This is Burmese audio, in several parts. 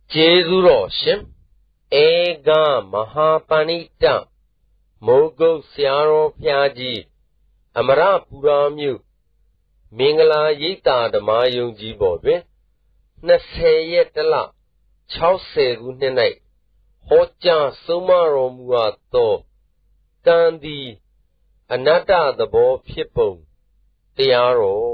제주로 심 애가 마하파니타 모고 시아로 피아지 아마라 부라뮤 밍글라 예이타 더마용지 보베 20ရက်တလ60ခုနှစ်၌ဟောကြားဆုံးမတော်မူသောကံသည်အနတ္တသဘောဖြစ်ပုံတရားတော်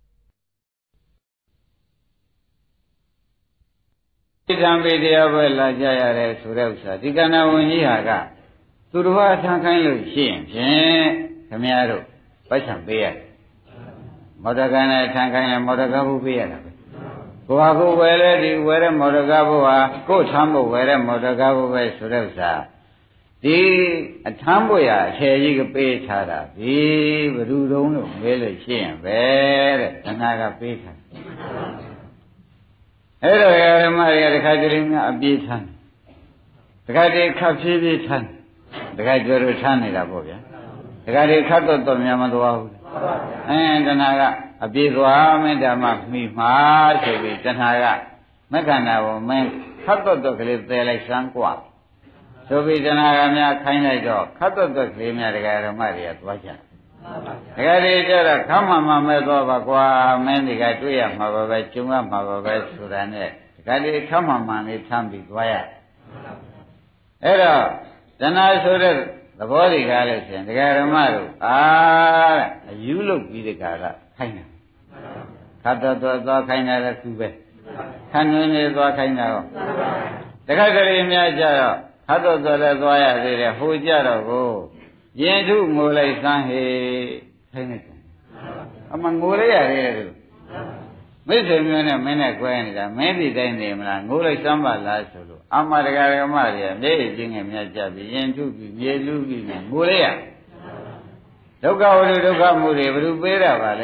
ဒီကံပေတရားပဲလာကြရတဲ့ဆိုတဲ့ဥစ္စာဒီကဏ္ဍဝင်ကြီးဟာကသူတော်ဘာထမ်းခိုင်းလို့ရှိရင်ဖြင့်ခမည်းတော်ပိုက်ဆံပေးရတယ်မော်ဒကနဲ့ထမ်းခိုင်းလဲမော်ဒကဘူးပေးရတာပဲကိုဟာကိုဝယ်လဲဒီဝယ်တဲ့မော်ဒကဘူးဟာကို့ထမ်းဖို့ဝယ်တဲ့မော်ဒကဘူးပဲဆိုတဲ့ဥစ္စာဒီအထမ်းဖို့ရအခြေကြီးကပေးထားတာဒီဘယ်သူတုံးလို့မေးလို့ရှိရင်ပဲတဲ့တဏှာကပေးထားအဲ့တော့ဓမ္မတွေကတခါတည်းများအပြေးထမ်းတခါတည်းခပ်ဖြည်းဖြည်းထမ်းတခါကျော်တို့ထမ်းနေတာပေါ့ဗျာတခါတည်းခတ်တော့များမသွားဘူးတဏှာကအပြေးသွားမယ်ဓမ္မမိမှာဆိုပြီးတဏှာကမက္ခဏာကိုမင်းခတ်တော့ကလေးသယ်လိုက်စမ်းกว่าဆိုပြီးတဏှာကများခိုင်းလိုက်တော့ခတ်တော့ကလေးများတရားဓမ္မတွေကသွားကြတခါတည်းကျတော့ခမ်းမှမဲ့သွားပါကွာမင်းဒီကတွေ့ရမှာပါပဲကျုံရမှာပါပဲဆိုတာနဲ့တခါတည်းခမ်းမှလေးထမ်းပြီးသွားရအဲ့တော့တဏှာဆိုတဲ့သဘောတွေကလည်းရှင်တရားဓမ္မတို့အယူလုပ်ပြီးဒီကလာခိုင်းတာခတ်တော့သွားခိုင်းတာလည်းသူပဲခန်းနေသွားခိုင်းတာရောတခါတည်းများကြတော့ခတ်တော့လည်းသွားရသေးတယ်ဟိုကြတော့ကိုရင်ထုငိုလိုက်စမ်းဟေခိုင်းလိုက်တယ်အမှငိုလိုက်ရတယ်သူမိတ်ဆွေမျိုးနဲ့မင်းနဲ့꿰နေတာမင်းဒီတိုင်းနေမလားငိုလိုက်စမ်းပါလားဆိုလို့အမတရားဓမ္မတွေမျက်ရည်ချင်းငယ်များကြပြီးရင်ထုပြီးမြေလူပြီးငိုလိုက်ရဒုက္ခဝိဒုက္ခမှုတွေဘယ်သူပေးတာပါလဲ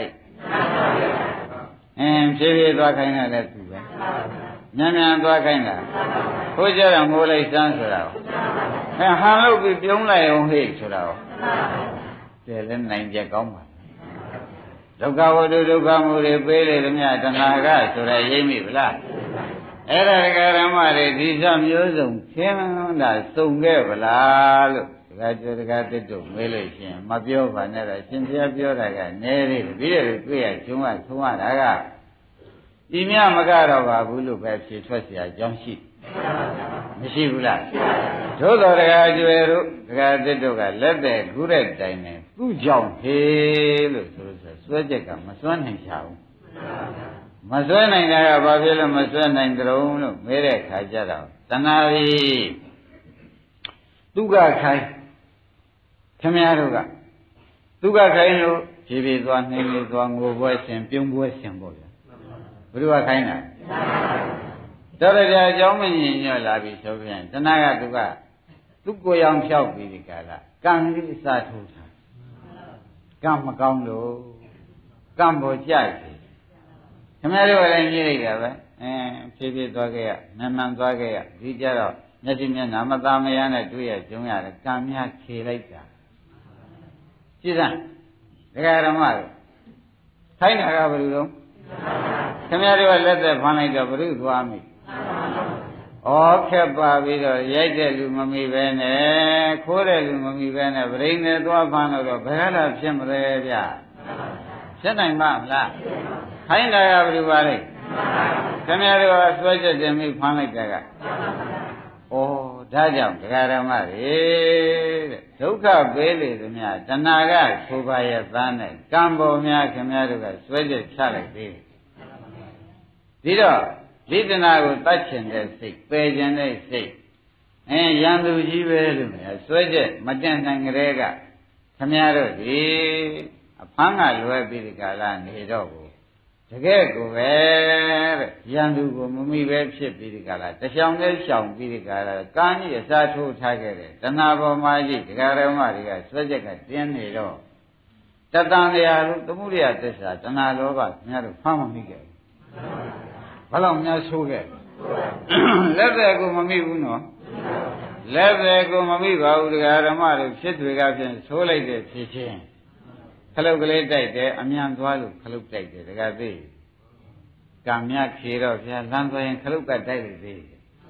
ဖြည်းဖြည်းသွားခိုင်းတာလည်းသူပဲမြန်မြန်သွားခိုင်းတာဟိုကြတော့ငိုလိုက်စမ်းဆိုတာဟန်လို့ပြီးပြုံးလိုက်အောင်ဟဲ့ဆိုတာတယ်လည်းနိုင်ကြကောင်းပါဒုက္ခဝိဒုက္ခမှုတွေပေးလေသမျှတဏှာကဆိုရရိမ့်မိဗလားအဲ့ဒါဓမ္မတွေဒီစမျိုးစုံခင်းတာစုံခဲ့ဗလားလို့ဒကာကျော်ဒကာတစ်တို့မေးလို့ရှိရင်မပြောပါနဲ့တော့ရှင်ဘုရားပြောတာကနည်းသေးတယ်ပြီးတော့တွေ့ရကျုံးကထုံးရတာကဒီမြမကတော့ပါဘူးလို့ပဲဖြေထွက်เสียအကြောင်းရှိမရှိဘူးလားသို့တော်ဒကာကျွယ်တို့ဒကာတစ်တို့ကလက်တဲ့ခုတဲ့တိုင်နဲ့သူ့ကြောင့်ဟေးလို့ဆိုလို့စွဲချက်ကမစွမ်းနိုင်ချဘူးမစွဲနိုင်တာကဘာဖြစ်လို့မစွဲနိုင်ကြုံလို့မေးတဲ့ခါကျတော့တဏှာကြီးသူကခိုင်းခင်ဗျားတို့ကသူကခိုင်းလို့ဖြည်းဖြည်းသွားနှိမ့်နေသွားငိုပွဲရှင်ပြုံးပွဲရှင်ပေါ့ဗျာဘယ်သူကခိုင်းတာတော်ရကြအကြောင်းမညင်ညွတ်လာပြီဆိုပြန်တဏှာကသူကိုယ်ရောင်ဖြောက်ပြီးဒီကလာကံကြီးအစားထိုးတာကံမကောင်းလို့ကံပေါ်ကြိုက်တယ်ခင်ဗျားတို့လည်းညှိလိုက်တာပဲဖြည်းဖြည်းသွားခဲ့ရမှန်မှန်သွားခဲ့ရဒီကြတော့မျက်စိမျက်နှာမသားမယားနဲ့တွေ့ရကြုံရတယ်ကံများခေလိုက်တာကြည့်စမ်းဒကာဓမ္မတို့ခိုင်းတာကဘယ်လိုလဲခင်ဗျားတို့ကလက်သက်ဖမ်းလိုက်တော့ဘုရုသွားမိခက်ပါပြီးတော့ရိုက်တဲ့လူမမိပဲနဲ့ခိုးတဲ့လူမမိပဲနဲ့ဗရိန်နဲ့သွားဖမ်းတော့ဘယ်လာဖြစ်မလဲဗျဖြစ်နိုင်ပါမလားခိုင်းတာကဘယ်လိုပါလဲခင်ဗျားတို့ကဆွဲချက်တင်ပြီးဖမ်းလိုက်တာကဒါကြောင့်ဒကာဓမ္မတွေတဲ့ဒုက္ခပေးလေသမျှတဏှာကဆိုပါရဲ့သားနဲ့ကံပေါ်များခင်ဗျားတို့ကဆွဲချက်ချလိုက်သေးတယ်ဒီတော့ဒီတဏှာကိုတတ်ချင်တဲ့စိတ်ပယ်ချင်တဲ့စိတ်ရန်သူကြီးပဲလို့များဆွဲချက်မတန်နိုင်ကြတဲ့ကခင်ဗျားတို့ဒီအဖမ်းကလွယ်ပြီးဒီကလာနေတော့ကိုတကယ်ကိုပဲတဲ့ရန်သူကိုမမိပဲဖြစ်ပြီးဒီကလာတချောင်းနဲ့ရှောင်ပြီးဒီကလာကံကြီးအစားထိုးထားခဲ့တယ်တဏှာပေါ်မှာကြီးဒကာရမတွေကဆွဲချက်ကတင်းနေတော့တတန်တရားလို့သမှုရိယသစ္စာတဏှာလောဘခင်ဗျားတို့ဖမ်းမမိခဲ့ဘူးဘာလို့များဆိုးခဲ့လက်တဲ့ကိုမမိဘူးနော်လက်တဲ့ကိုမမိပါဘူးဒကာရမတွေဖြစ်တွေကဖြင့်ဆိုးလိုက်တဲ့ဖြစ်ချင်းခလုတ်ကလေးတိုက်တယ်အမြန်သွားလို့ခလုတ်တိုက်တယ်တကယ်သိကံမြခေတော့ဗျာလမ်းသွားရင်ခလုတ်ကတိုက်လိုက်သေး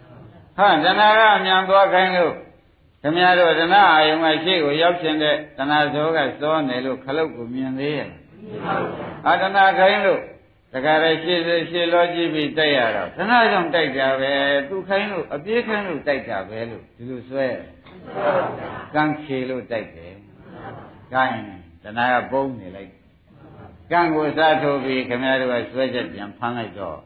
ဟာတဏှာကအမြန်သွားခိုင်းလို့ခင်ဗျားတို့တဏှာအာယုံကရှေ့ကိုရောက်ခြင်းတဲ့တဏှာဇောကစောနေလို့ခလုတ်ကိုမြင်သေးရဲ့အာတဏှာခိုင်းလို့တခါတည်းရှေ့လောကြည့်ပြီးတိုက်ရတော့တဏှာကြောင့်တိုက်တာပဲသူခိုင်းလို့အပြေးခိုင်းလို့တိုက်တာပဲလို့ဒီလိုဆွဲကံချေလို့တိုက်တယ်ကိုင်းတဏှာကပုံနေလိုက်ကံကိုစားထုတ်ပြီးခင်ဗျားတို့ကဆွဲချက်ပြန်ဖမ်းလိုက်တော့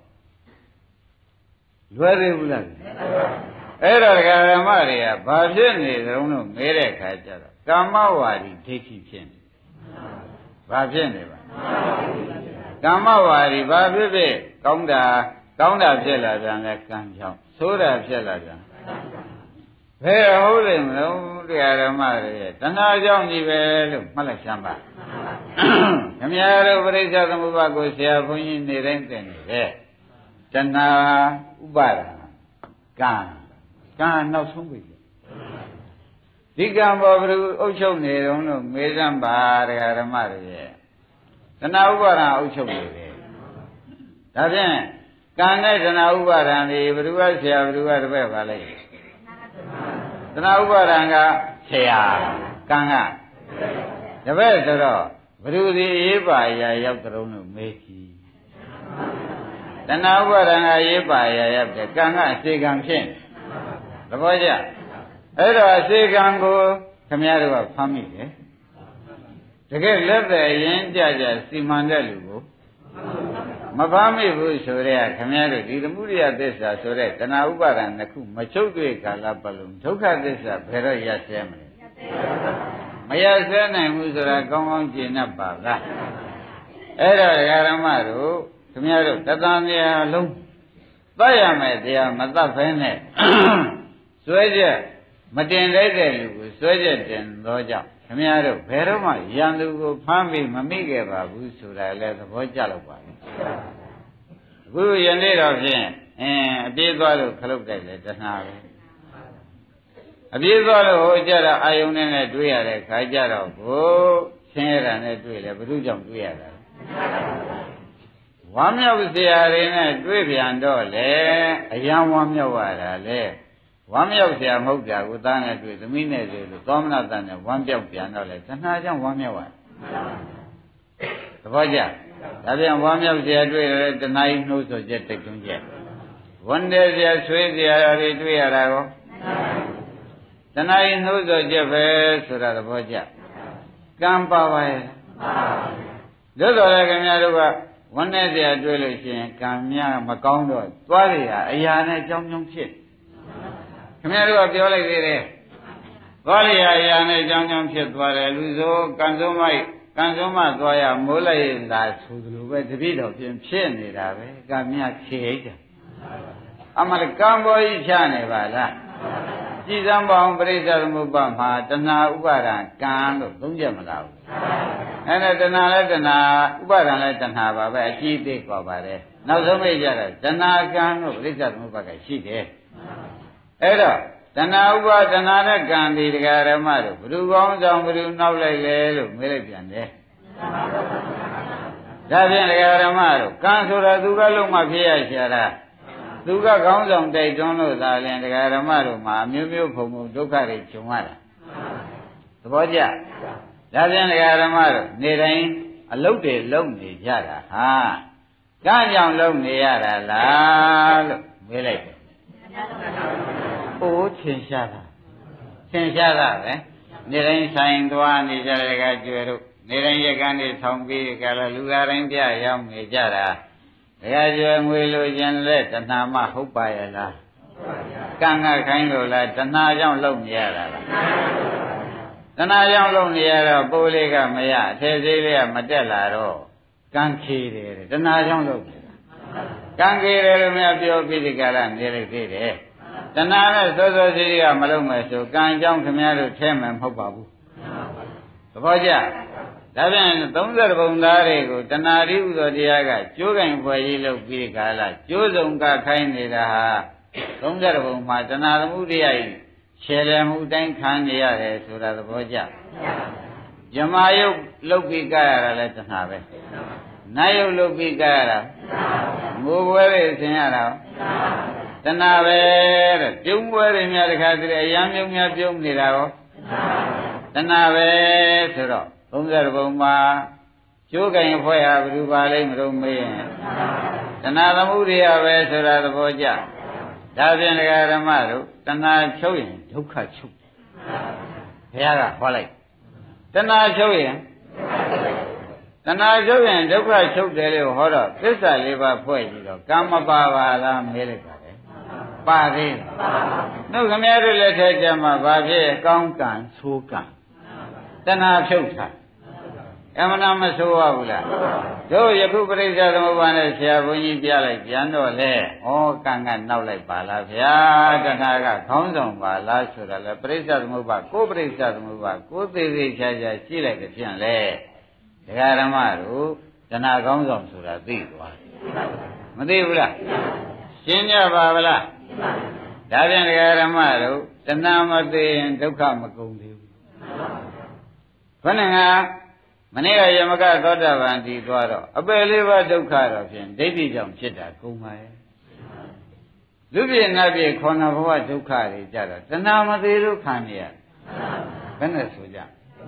လွယ်သေးဘူးလားအဲ့တော့ဓမ္မတွေကဘာဖြစ်နေကြုံလို့မဲတဲ့ခါကျတော့ကာမဝါဒီဒိဋ္ဌိဖြစ်နေဘာဖြစ်နေပါကာမဝါဒီဘာဖြစ်ဖြစ်ကောင်းတာဖြစ်လာပြန်လဲကံကြောင့်ဆိုးတာဖြစ်လာပြန်ဘယ်ဟုတ်လိမ့်မလို့ဓမ္မတွေတဏှာကြောင့်ကြီးပဲလို့မှတ်လိုက်စမ်းပါခမည်းတော်ပရိစ္ဆေသမုပ္ပါကိုဆရာဘုန်းကြီးနေတိုင်းသင်နေတယ်တဏှာဥပါဒကံနောက်ဆုံးပြီဒီကံပေါ်ဘယ်လိုအုပ်ချုပ်နေတုံးလို့မေးစမ်းပါဓမ္မတွေရဲ့တဏှာဥပါဒအုပ်ချုပ်နေတယ်ဒါဖြင့်ကံနဲ့တဏှာဥပါဒံဒီဘယ်သူကဆရာဘယ်သူကတပည့်ပါလဲတဏှာဥပါဒံကဆရာကံကတပည့်ဆိုတော့ဘယ်သူဒီရေးပါရာရောက်တုံးလို့မေးကြည့်တဏှာဥပါဒံကရေးပါရာရောက်တယ်ကံကအစေကံဖြစ်သဘောကျအဲ့တော့အစေကံကိုခမည်းတော်ကဖမ်းမိတယ်တကယ်လက်သက်ရင်ကြကြစီမံတဲ့လူကိုမဖမ်းမိဘူးဆိုတဲ့ခမည်းတော်ဒီသမုဒိယသစ္စာဆိုတဲ့တဏှာဥပါဒံတစ်ခုမချုပ်တွေ့ကာလပတ်လုံးဒုက္ခသစ္စာဘယ်တော့ရဆဲမလဲမရဆဲနိုင်ဘူးဆိုတာကောင်းကောင်းကျင့်တတ်ပါလားအဲ့တော့ဓမ္မတို့ခမည်းတော်တသံတရားလုံးသတ်ရမယ်တရားမသတ်ဖဲနဲ့စွဲချက်မတင်လိုက်တဲ့လူကိုစွဲချက်တင်သောကြောင့်ခင်ဗျားတို့ဘယ်တော့မှရန်သူကိုဖမ်းပြီးမမိခဲ့ပါဘူးဆိုတာလည်းသဘောကျလို့ပါလေအခုယနေ့တော့ဖြင့်အပြေးသွားလို့ခလုတ်တိုက်တယ်တဏှာပဲအပြေးသွားလို့ဟိုကြတော့အာယုန်နဲ့တွေ့ရတဲ့ခါကြတော့ကိုဆင်းရဲတာနဲ့တွေ့လေဘယ်သူကြောင့်တွေ့ရတာဝမ်းမြောက်စရာတွေနဲ့တွေ့ပြန်တော့လေအယံဝမ်းမြောက်ရတာလေဝမ်းမြောက်စရာမဟုတ်တာကိုသားနဲ့တွေ့သမီးနဲ့တွေ့လို့သောမနတနဲ့ဝမ်းပြောက်ပြန်တော့လေတဏှာကြောင့်ဝမ်းမြောက်ရသဘောကျဒါပြန်ဝမ်းမြောက်စရာတွေ့တယ်တဏှာကြီးနှိုးဆိုချက်တိတ်တွန်းချက်ဝန်တယ်စရာဆွေးစရာတွေတွေ့ရတာကောတဏှာကြီးနှိုးဆိုချက်ပဲဆိုတာသဘောကျကံပါပါရဲ့တို့တော်လည်းခင်ဗျားတို့ကဝန်နဲ့စရာတွေ့လို့ရှိရင်ကံများမကောင်းတော့သွားရအရာနဲ့ကြောင်းကြောင်းဖြစ်ခင်ဗျားတို့ကပြောလိုက်သေးတယ်သွားရအရာနဲ့ကြောင်းကြောင်းဖြစ်သွားတယ်လူဆိုကံဆုံးမသွားရမိုးလိုက်လာဆိုသလိုပဲတပည့်တော်ပြင်ဖြစ်နေတာပဲကံများခေဣတာအမှန်ကံပေါ်ကြီးချနေပါလားကြည်စံပေါင်းပရိစ္ဆေသမုပ္ပါမှာတဏှာဥပါဒံကံလို့သုံးချက်မလားဘူးအဲ့ဒါတဏှာလည်းတဏှာဥပါဒံလည်းတဏှာပါပဲအကြီးသေးกว่าပါတယ်နောက်ဆုံးမိတ်ကြတော့တဏှာကံလို့ပရိစ္ဆေသမုပ္ပါကရှိတယ်အဲ့တော့တဏှာဥပါဒနာနဲ့ကံဒီတရားဓမ္မတို့ဘ누구ကောင်းဆောင်ဘ누구နောက်လိုက်လဲလို့မေးလိုက်ပြန်တယ်ဒါဖြင့်တရားဓမ္မတို့ကံဆိုတာသူကလုံးမဖြစ်ရရှာတာသူကကောင်းဆောင်တိုက်တွန်းလို့သာလင်တရားဓမ္မတို့မှာမျိုးမျိုးဖုံဖုံဒုက္ခတွေဂျုံရတာသဘောကျဒါဖြင့်တရားဓမ္မတို့နေတိုင်းအလုတ်တွေလုံနေကြတာဟာကံကြောင့်လုံနေရတာလားလို့မေးလိုက်တယ်အိုးထင်ရှားတာပဲနေတိုင်းဆိုင်သွားနေကြတဲ့ကကျွယ်တို့နေတိုင်းရကန်တွေထောင်ပြီးကြလားလူသားတိုင်းပြရောက်နေကြတာတကယ်ကျွယ်ငွေလိုခြင်းလက်တဏှာမဟုတ်ပါရဲ့လားကံကခိုင်းလို့လားတဏှာကြောင့်လုံနေရတာလားတဏှာကြောင့်လုံနေရတော့ပိုးလေးကမရအထည်သေးလေးကမတက်လာတော့ကံခေတယ်တဏှာကြောင့်လုံနေတာကံခေတယ်လို့များပြောပြီးဒီကရနေလိုက်သေးတယ်တဏှာနဲ့စောစောစီးကမလုံးမယ်ဆိုကံကြောင့်ခင်ဗျားတို့ထဲမယ်မဟုတ်ပါဘူးသဘောကျဒါပြန်30ပုံသားတွေကိုတဏှာရိဥသောတရားကကျိုးကင်ဖွယ်ကြီးလုပ်ပြီးခါလာကျိုးစုံကခိုင်းနေတာဟာ30ပုံမှာတဏှာသမုဒိယကြီးခြေလည်မှုတိုင်းခံနေရတယ်ဆိုတာသဘောကျယမယုတ်လုပ်ပြီးကြရတာလဲတဏှာပဲနတ်ယုတ်လုပ်ပြီးကြရတာငိုပွဲတွေဆင်ရတာတဏှာပဲတဲ့ပြုံးပွဲတွေများတခါတည်းအယံပြုံးများပြုံးနေတာရောတဏှာပဲဆိုတော့30ဘုံမှာကျိုးကင်ဖွဲ့ဟာဘယ်သူပါလိမ့်မလို့မေးရင်တဏှာသမုဒိယပဲဆိုတာသဘောကျဒါဖြင့်ဒကာဓမ္မတို့တဏှာချုပ်ရင်ဒုက္ခချုပ်ဘုရားကဟောလိုက်တဏှာချုပ်ရင်တဏှာချုပ်ရင်ဒုက္ခချုပ်တယ်လို့ဟောတော့သစ္စာလေးပါးဖွဲ့ကြည့်တော့ကံမပါပါလားမေးလိုက်ပါလေပါသေးနှုတ်ခမည်းတော်လက်ထက်ကျမှဘာဖြစ်ကောင်းကံဆိုးကံတဏှာဖြုတ်တာအမှန်မဆိုးရဘူးလားတို့ယခုပရိစ္ဆေသမုပ္ပါဒ်နဲ့ဆရာဘုန်းကြီးပြလိုက်ပြန်တော့လေဩကံကနောက်လိုက်ပါလားဗျာတဏှာကခေါင်းဆောင်ပါလားဆိုတော့လေပရိစ္ဆေသမုပ္ပါဒ်ကိုပရိစ္ဆေသမုပ္ပါဒ်ကိုသေးသေးချာချာရှိလိုက်တဲ့ဖြင့်လေဒကာဓမ္မတို့တဏှာခေါင်းဆောင်ဆိုတာသိသွားမသိဘူးလားရှင်းကြပါဗလားဒါဖြင့်ဒကာဓမ္မတို့တဏှာမသိရင်ဒုက္ခမကုန်သေးဘူးခဏကမနေ့ကယမကသောတာပန်တည်သွားတော့အပယ်လေးပါးဒုက္ခတော့ဖြင့်ဒိဋ္ဌိကြောင့်ဖြစ်တာကုန်ပါရဲ့လူပြည့်နတ်ပြည့်ခေါဏဘဝဒုက္ခတွေကြတော့တဏှာမသေးလို့ခံရဘယ်နဲ့ဆိုကြ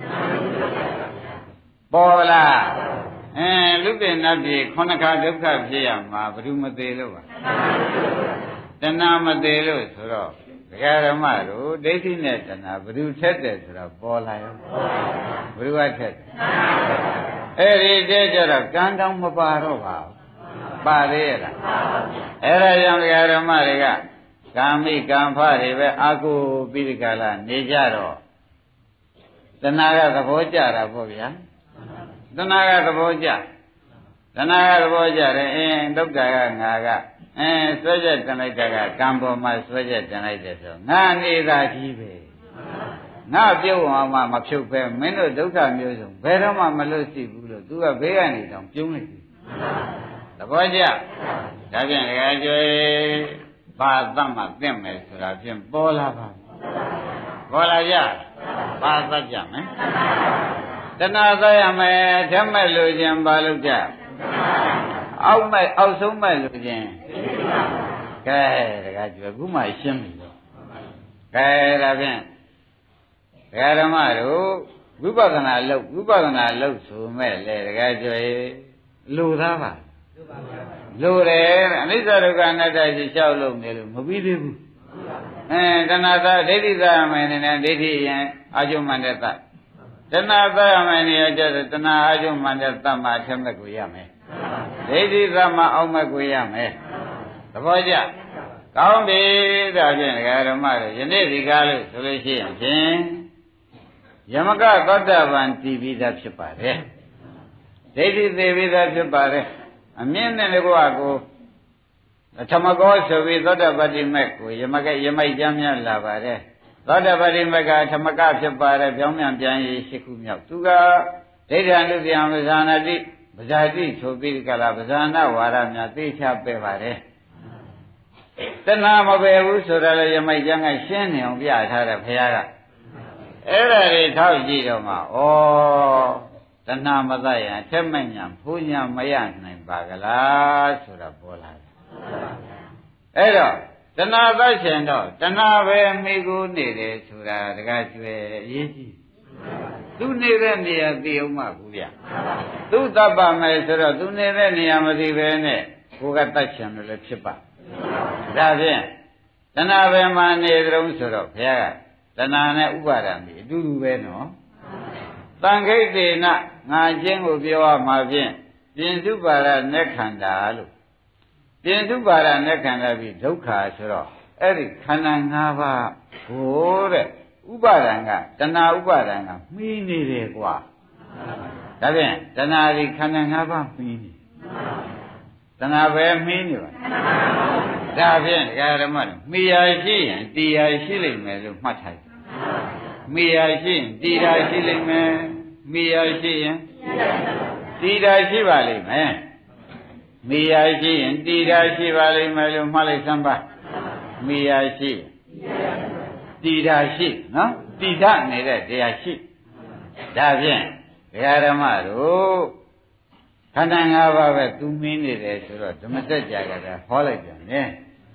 ပေါ်လားလူပြည့်နတ်ပြည့်ခေါဏခါဒုက္ခဖြစ်ရမှာဘယ်သူမသေးလို့ပါတဏှာမသေးလို့ဆိုတော့ဒကာဓမ္မတို့ဒိဋ္ဌိနဲ့တဏှာဘယ်သူထက်တယ်ဆိုတော့ပေါ်လာရောဘယ်သူကထက်အဲ့ဒီတည်းကျတော့ကံတောင်မပါတော့ပါဘူးပါသေးရဲ့လားအဲ့ဒါကြောင့်ဒကာဓမ္မတွေကကာမိကံဖတွေပဲအာကိုပြီးဒီကလာနေကြတော့တဏှာကသဘောကျတာပေါ့ဗျာတဏှာကသဘောကျတဏှာကသဘောကျတယ်ဒုက္ခကငါကဆွဲချက်တင်လိုက်တာကကံပေါ်မှာဆွဲချက်တင်လိုက်တယ်ဆိုငါနေတာကြီးပဲငါပြုတ်အောင်မှမဖြုတ်ပဲမင်းတို့ဒုက္ခမျိုးစုံဘယ်တော့မှမလွတ်ရှိဘူးလို့သူကဘေးကနေတောင်ပြုံးလိုက်တယ်သဘောကျဒါဖြင့်ဒကာကျွေးဘာသတ်မှသိမယ်ဆိုတာဖြင့်ပေါ်လာပါပေါ်လာကြဘာသတ်ကြမယ်တဏှာသတ်ရမယ်ဓမ္မလို့ခြင်းဘာလို့ကြအောက်မဲ့အောက်ဆုံးမဲ့လို့ခြင်းကဲဒကာကျွေးခုမှရှင်းပြီတော့ကဲဒါဖြင့်ဒကာဓမ္မတို့ဝိပဿနာလုပ်ဆိုမဲ့လေဒကာကျွေးလူသားပါလူတယ်အနိစ္စဒုက္ခအနတ္တရှိလျှောက်လို့နေလို့မပြီးသေးဘူးတဏှာသာဒိဋ္ဌိသာမယ်နေဒိဋ္ဌိရင်အာကျုံမန္တတတဏှာသာမယ်နေကြတဲ့တဏှာအာကျုံမန္တတမှာအထက်မဲ့ကိုရမယ်ဒိဋ္ဌိသာမှာအောက်မဲ့ကိုရမယ်သဘောကျကောင်းပြီဒါဖြင့်ဒကာဓမ္မတို့ယနေ့ဒီကားလို့ဆိုလို့ရှိရင်ဖြင့်ယမကသောတာပန်တည်ပြီးသားဖြစ်ပါတယ်ဒိဋ္ဌိသေပြီးသားဖြစ်ပါတယ်အမြင့်နဲ့တကွာကိုဓမ္မကောဆိုပြီးသောတာပတ္တိမက်ကိုယမိုက်ကျမ်းများလာပါတယ်သောတာပတ္တိမက်ကဓမ္မကဖြစ်ပါတယ်ပြောင်းပြန်ပြန်ရေးရှိခုမြောက်သူကဒိဋ္ဌာနုပြန်ပဇာနာတိပဇာတိဆိုပြီးကလာပဇာနာဝါဒများသိချပဲပါတယ်တဏှာမပယ်ဘူးဆိုတော့လေယမိုက်ကျမ်းကရှင်းနေအောင်ပြထားတယ်ဘုရားကအဲ့ဒါတွေထောက်ကြည့်တော့မှဩတဏှာမသတ်ရင်အထက်မဲ့ညာဘုညာမရနိုင်ပါကလားဆိုတာပေါ်လာတယ်အဲ့တော့တဏှာသတ်ရှင်တော့တဏှာပဲမိကိုနေတယ်ဆိုတာတကားကျွဲအရေးကြီးသူနေတဲ့နေရာသိအောင်မှဘူးဗျသူသတ်ပါမယ်ဆိုတော့သူနေတဲ့နေရာမသိပဲနဲ့ကိုကတတ်ရှင်လို့လည်းဖြစ်ပါဒါဖြင့်တဏှာပဲမှနေကြုံဆိုတော့ဘုရားကတဏှာနဲ့ဥပါဒံဒီအတူတူပဲနော်တန်ခိတ်တေနငါချင်းကိုပြောရမှာဖြင့်ပြင်စုပါရနဲ့ခန္ဓာလို့ပြင်စုပါရနဲ့ခန္ဓာပြီးဒုက္ခဆိုတော့အဲ့ဒီခန္ဓာ၅ပါးဟိုတဲ့ဥပါဒံကတဏှာဥပါဒံကမှီးနေတယ်ကွာဒါဖြင့်တဏှာဒီခန္ဓာ၅ပါးမှီးနေတဏှာပဲမှီးနေပါဒါဖြင့်ဒကာဓမ္မမိယာရှိရင်တရားရှိလိမ့်မယ်လို့မှတ်ထားတယ်မိယာရှိရင်တရားရှိလိမ့်မယ်မိယာရှိရင်တရားရှိပါလိမ့်မယ်မိယာရှိရင်တရားရှိပါလိမ့်မယ်လို့မှတ်လိုက်စမ်းပါမိယာရှိတရားရှိနော်တိဒနေတဲ့တရားရှိဒါဖြင့်ဒကာဓမ္မတို့ခန္ဓာ၅ပါးပဲသူမင်းနေတယ်ဆိုတော့ဓမ္မစကြာကဟောလိုက်ပြန်တယ်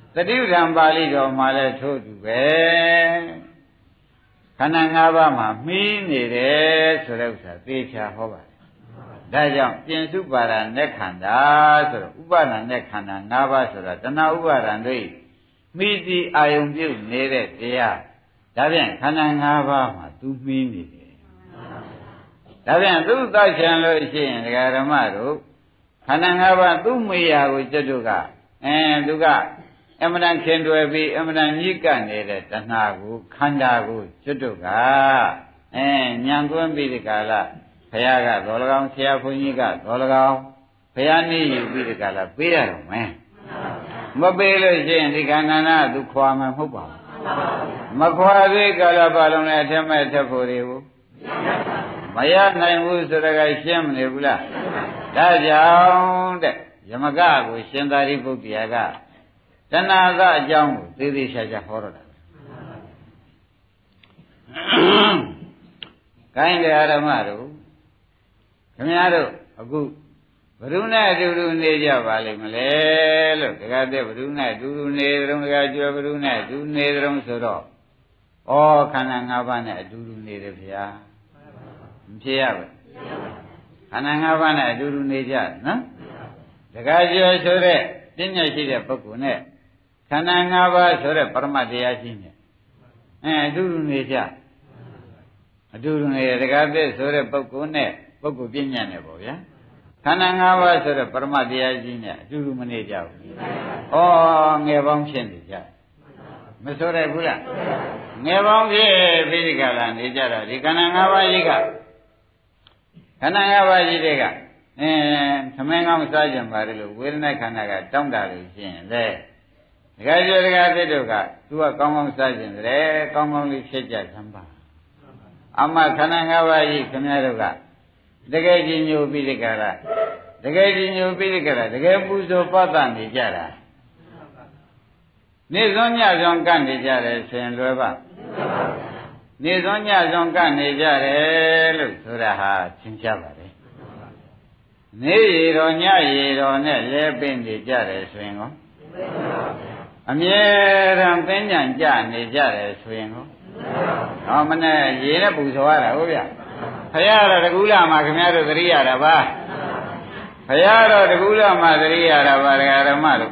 တတိပဌာန်ပါဠိတော်မှာလည်းထို့တူပဲခန္ဓာ၅ပါးမှာမှီးနေတယ်ဆိုတဲ့ဥစ္စာသေချာဟောပါတယ်ဒါကြောင့်ပြင်စုပါဒနဲ့ခန္ဓာဆိုတော့ဥပါဒနဲ့ခန္ဓာ၅ပါးဆိုတာတဏှာဥပါဒံတို့မှီးစီအာယုံပြုတ်နေတဲ့တရားဒါပြန်ခန္ဓာ၅ပါးမှာသူမှီးနေတယ်ဒါပြန်သူသတ်ချင်လို့ရှိရင်ဒကာဓမ္မတို့ခန္ဓာ၅ပါးသူ့မေယာကိုကျွတ်တို့ကသူကအမှန်တန်ခင်တွယ်ပြီးအမှန်တန်ညှိကပ်နေတဲ့တဏှာကိုခန္ဓာကိုကျွတ်တို့ကညံသွင်းပြီးဒီကာလဘုရားကတော်၎င်းဆရာဘုန်းကြီးကတော်၎င်းဘုရားနေယူပြီးဒီကာလပေးရတော့မယ်မပေးလို့ရှိရင်ဒီခန္ဓာနာသူခွာမှာမဟုတ်ပါဘူးမခွာသေးကာလပါလုံးနဲ့အထက်မဲ့ထက်ဖို့တွေကိုမရနိုင်ဘူးဆိုတော့ကရှင်းမနေဘူးလားဒါကြောင့်တဲ့ယမကကိုရှင်သာရိပုတ္တရာကတဏှာကအကြောင်းကိုသေးသေးချာချာဟောတော့တာကိုင်းတယ်ဓမ္မတို့ခင်ဗျားတို့အခုဘ누구နဲ့အတူတူနေကြပါလိမ့်မလဲလို့တခါတည်းဘ누구နဲ့အတူတူနေကြုံတခါကျွဲဘ누구နဲ့အတူနေကြုံဆိုတော့ဩခန္ဓာ၅ပါးနဲ့အတူတူနေတယ်ဗျာမဖြစ်ရဘူးခန္ဓာ၅ပါးနဲ့အတူတူနေကြနော်တခါကျွဲဆိုတဲ့ပညာရှိတဲ့ပုဂ္ဂိုလ်နဲ့ခန္ဓာ၅ပါးဆိုတဲ့ပရမတ်တရားရှိနေအတူတူနေကြအတူတူနေတခါတည်းဆိုတဲ့ပုဂ္ဂိုလ်နဲ့ပုဂ္ဂိုလ်ပညာနဲ့ပေါ့ဗျာခန္ဓာ၅ပါးဆိုတဲ့ပရမတ်တရားကြီးနဲ့အတူတူမနေကြဘူး။ဩငယ်ပေါင်းဖြစ်နေကြ။မဆိုရဘူးလား။ငယ်ပေါင်းဖြစ်ပြီးဒီကလာနေကြတာဒီခန္ဓာ၅ပါးကြီးကခန္ဓာ၅ပါးကြီးတွေကသမင်းကောင်းစားကြပါလေလို့ဝေဒနာခန္ဓာကတောင်းတာလို့ရှိရင်လေဒကာကျော်ဒကာသစ်တို့ကသူကကောင်းကောင်းစားကြတယ်ကောင်းကောင်းလေးဖြစ်ကြသမ်းပါအမှခန္ဓာ၅ပါးကြီးခင်ဗျားတို့ကတကယ်ကြီးညိုပြီးဒီကလာတကယ်ကြီးညိုပြီးဒီကလာတကယ်ပူဇော်ပတ်သက်နေကြတာနေစွန်းညစွန်းကန့်နေကြတယ်ဆိုရင်လွယ်ပါနေစွန်းညစွန်းကန့်နေကြတယ်လို့ဆိုတာဟာသင်ရှားပါတယ်နေရီတော်ညရီတော်နဲ့လဲပင်နေကြတယ်ဆိုရင်ကောအမြဲတမ်းပင်ညံကြနေကြတယ်ဆိုရင်ကောဟောမနဲ့ရေနဲ့ပူဇော်ရတာဟုတ်ဗျဘုရားတော်တကူလာမှာခင်ဗျားတို့သတိရတာပါဘုရားတော်တကူလာမှာသတိရတာပါဒကာဓမ္မတို့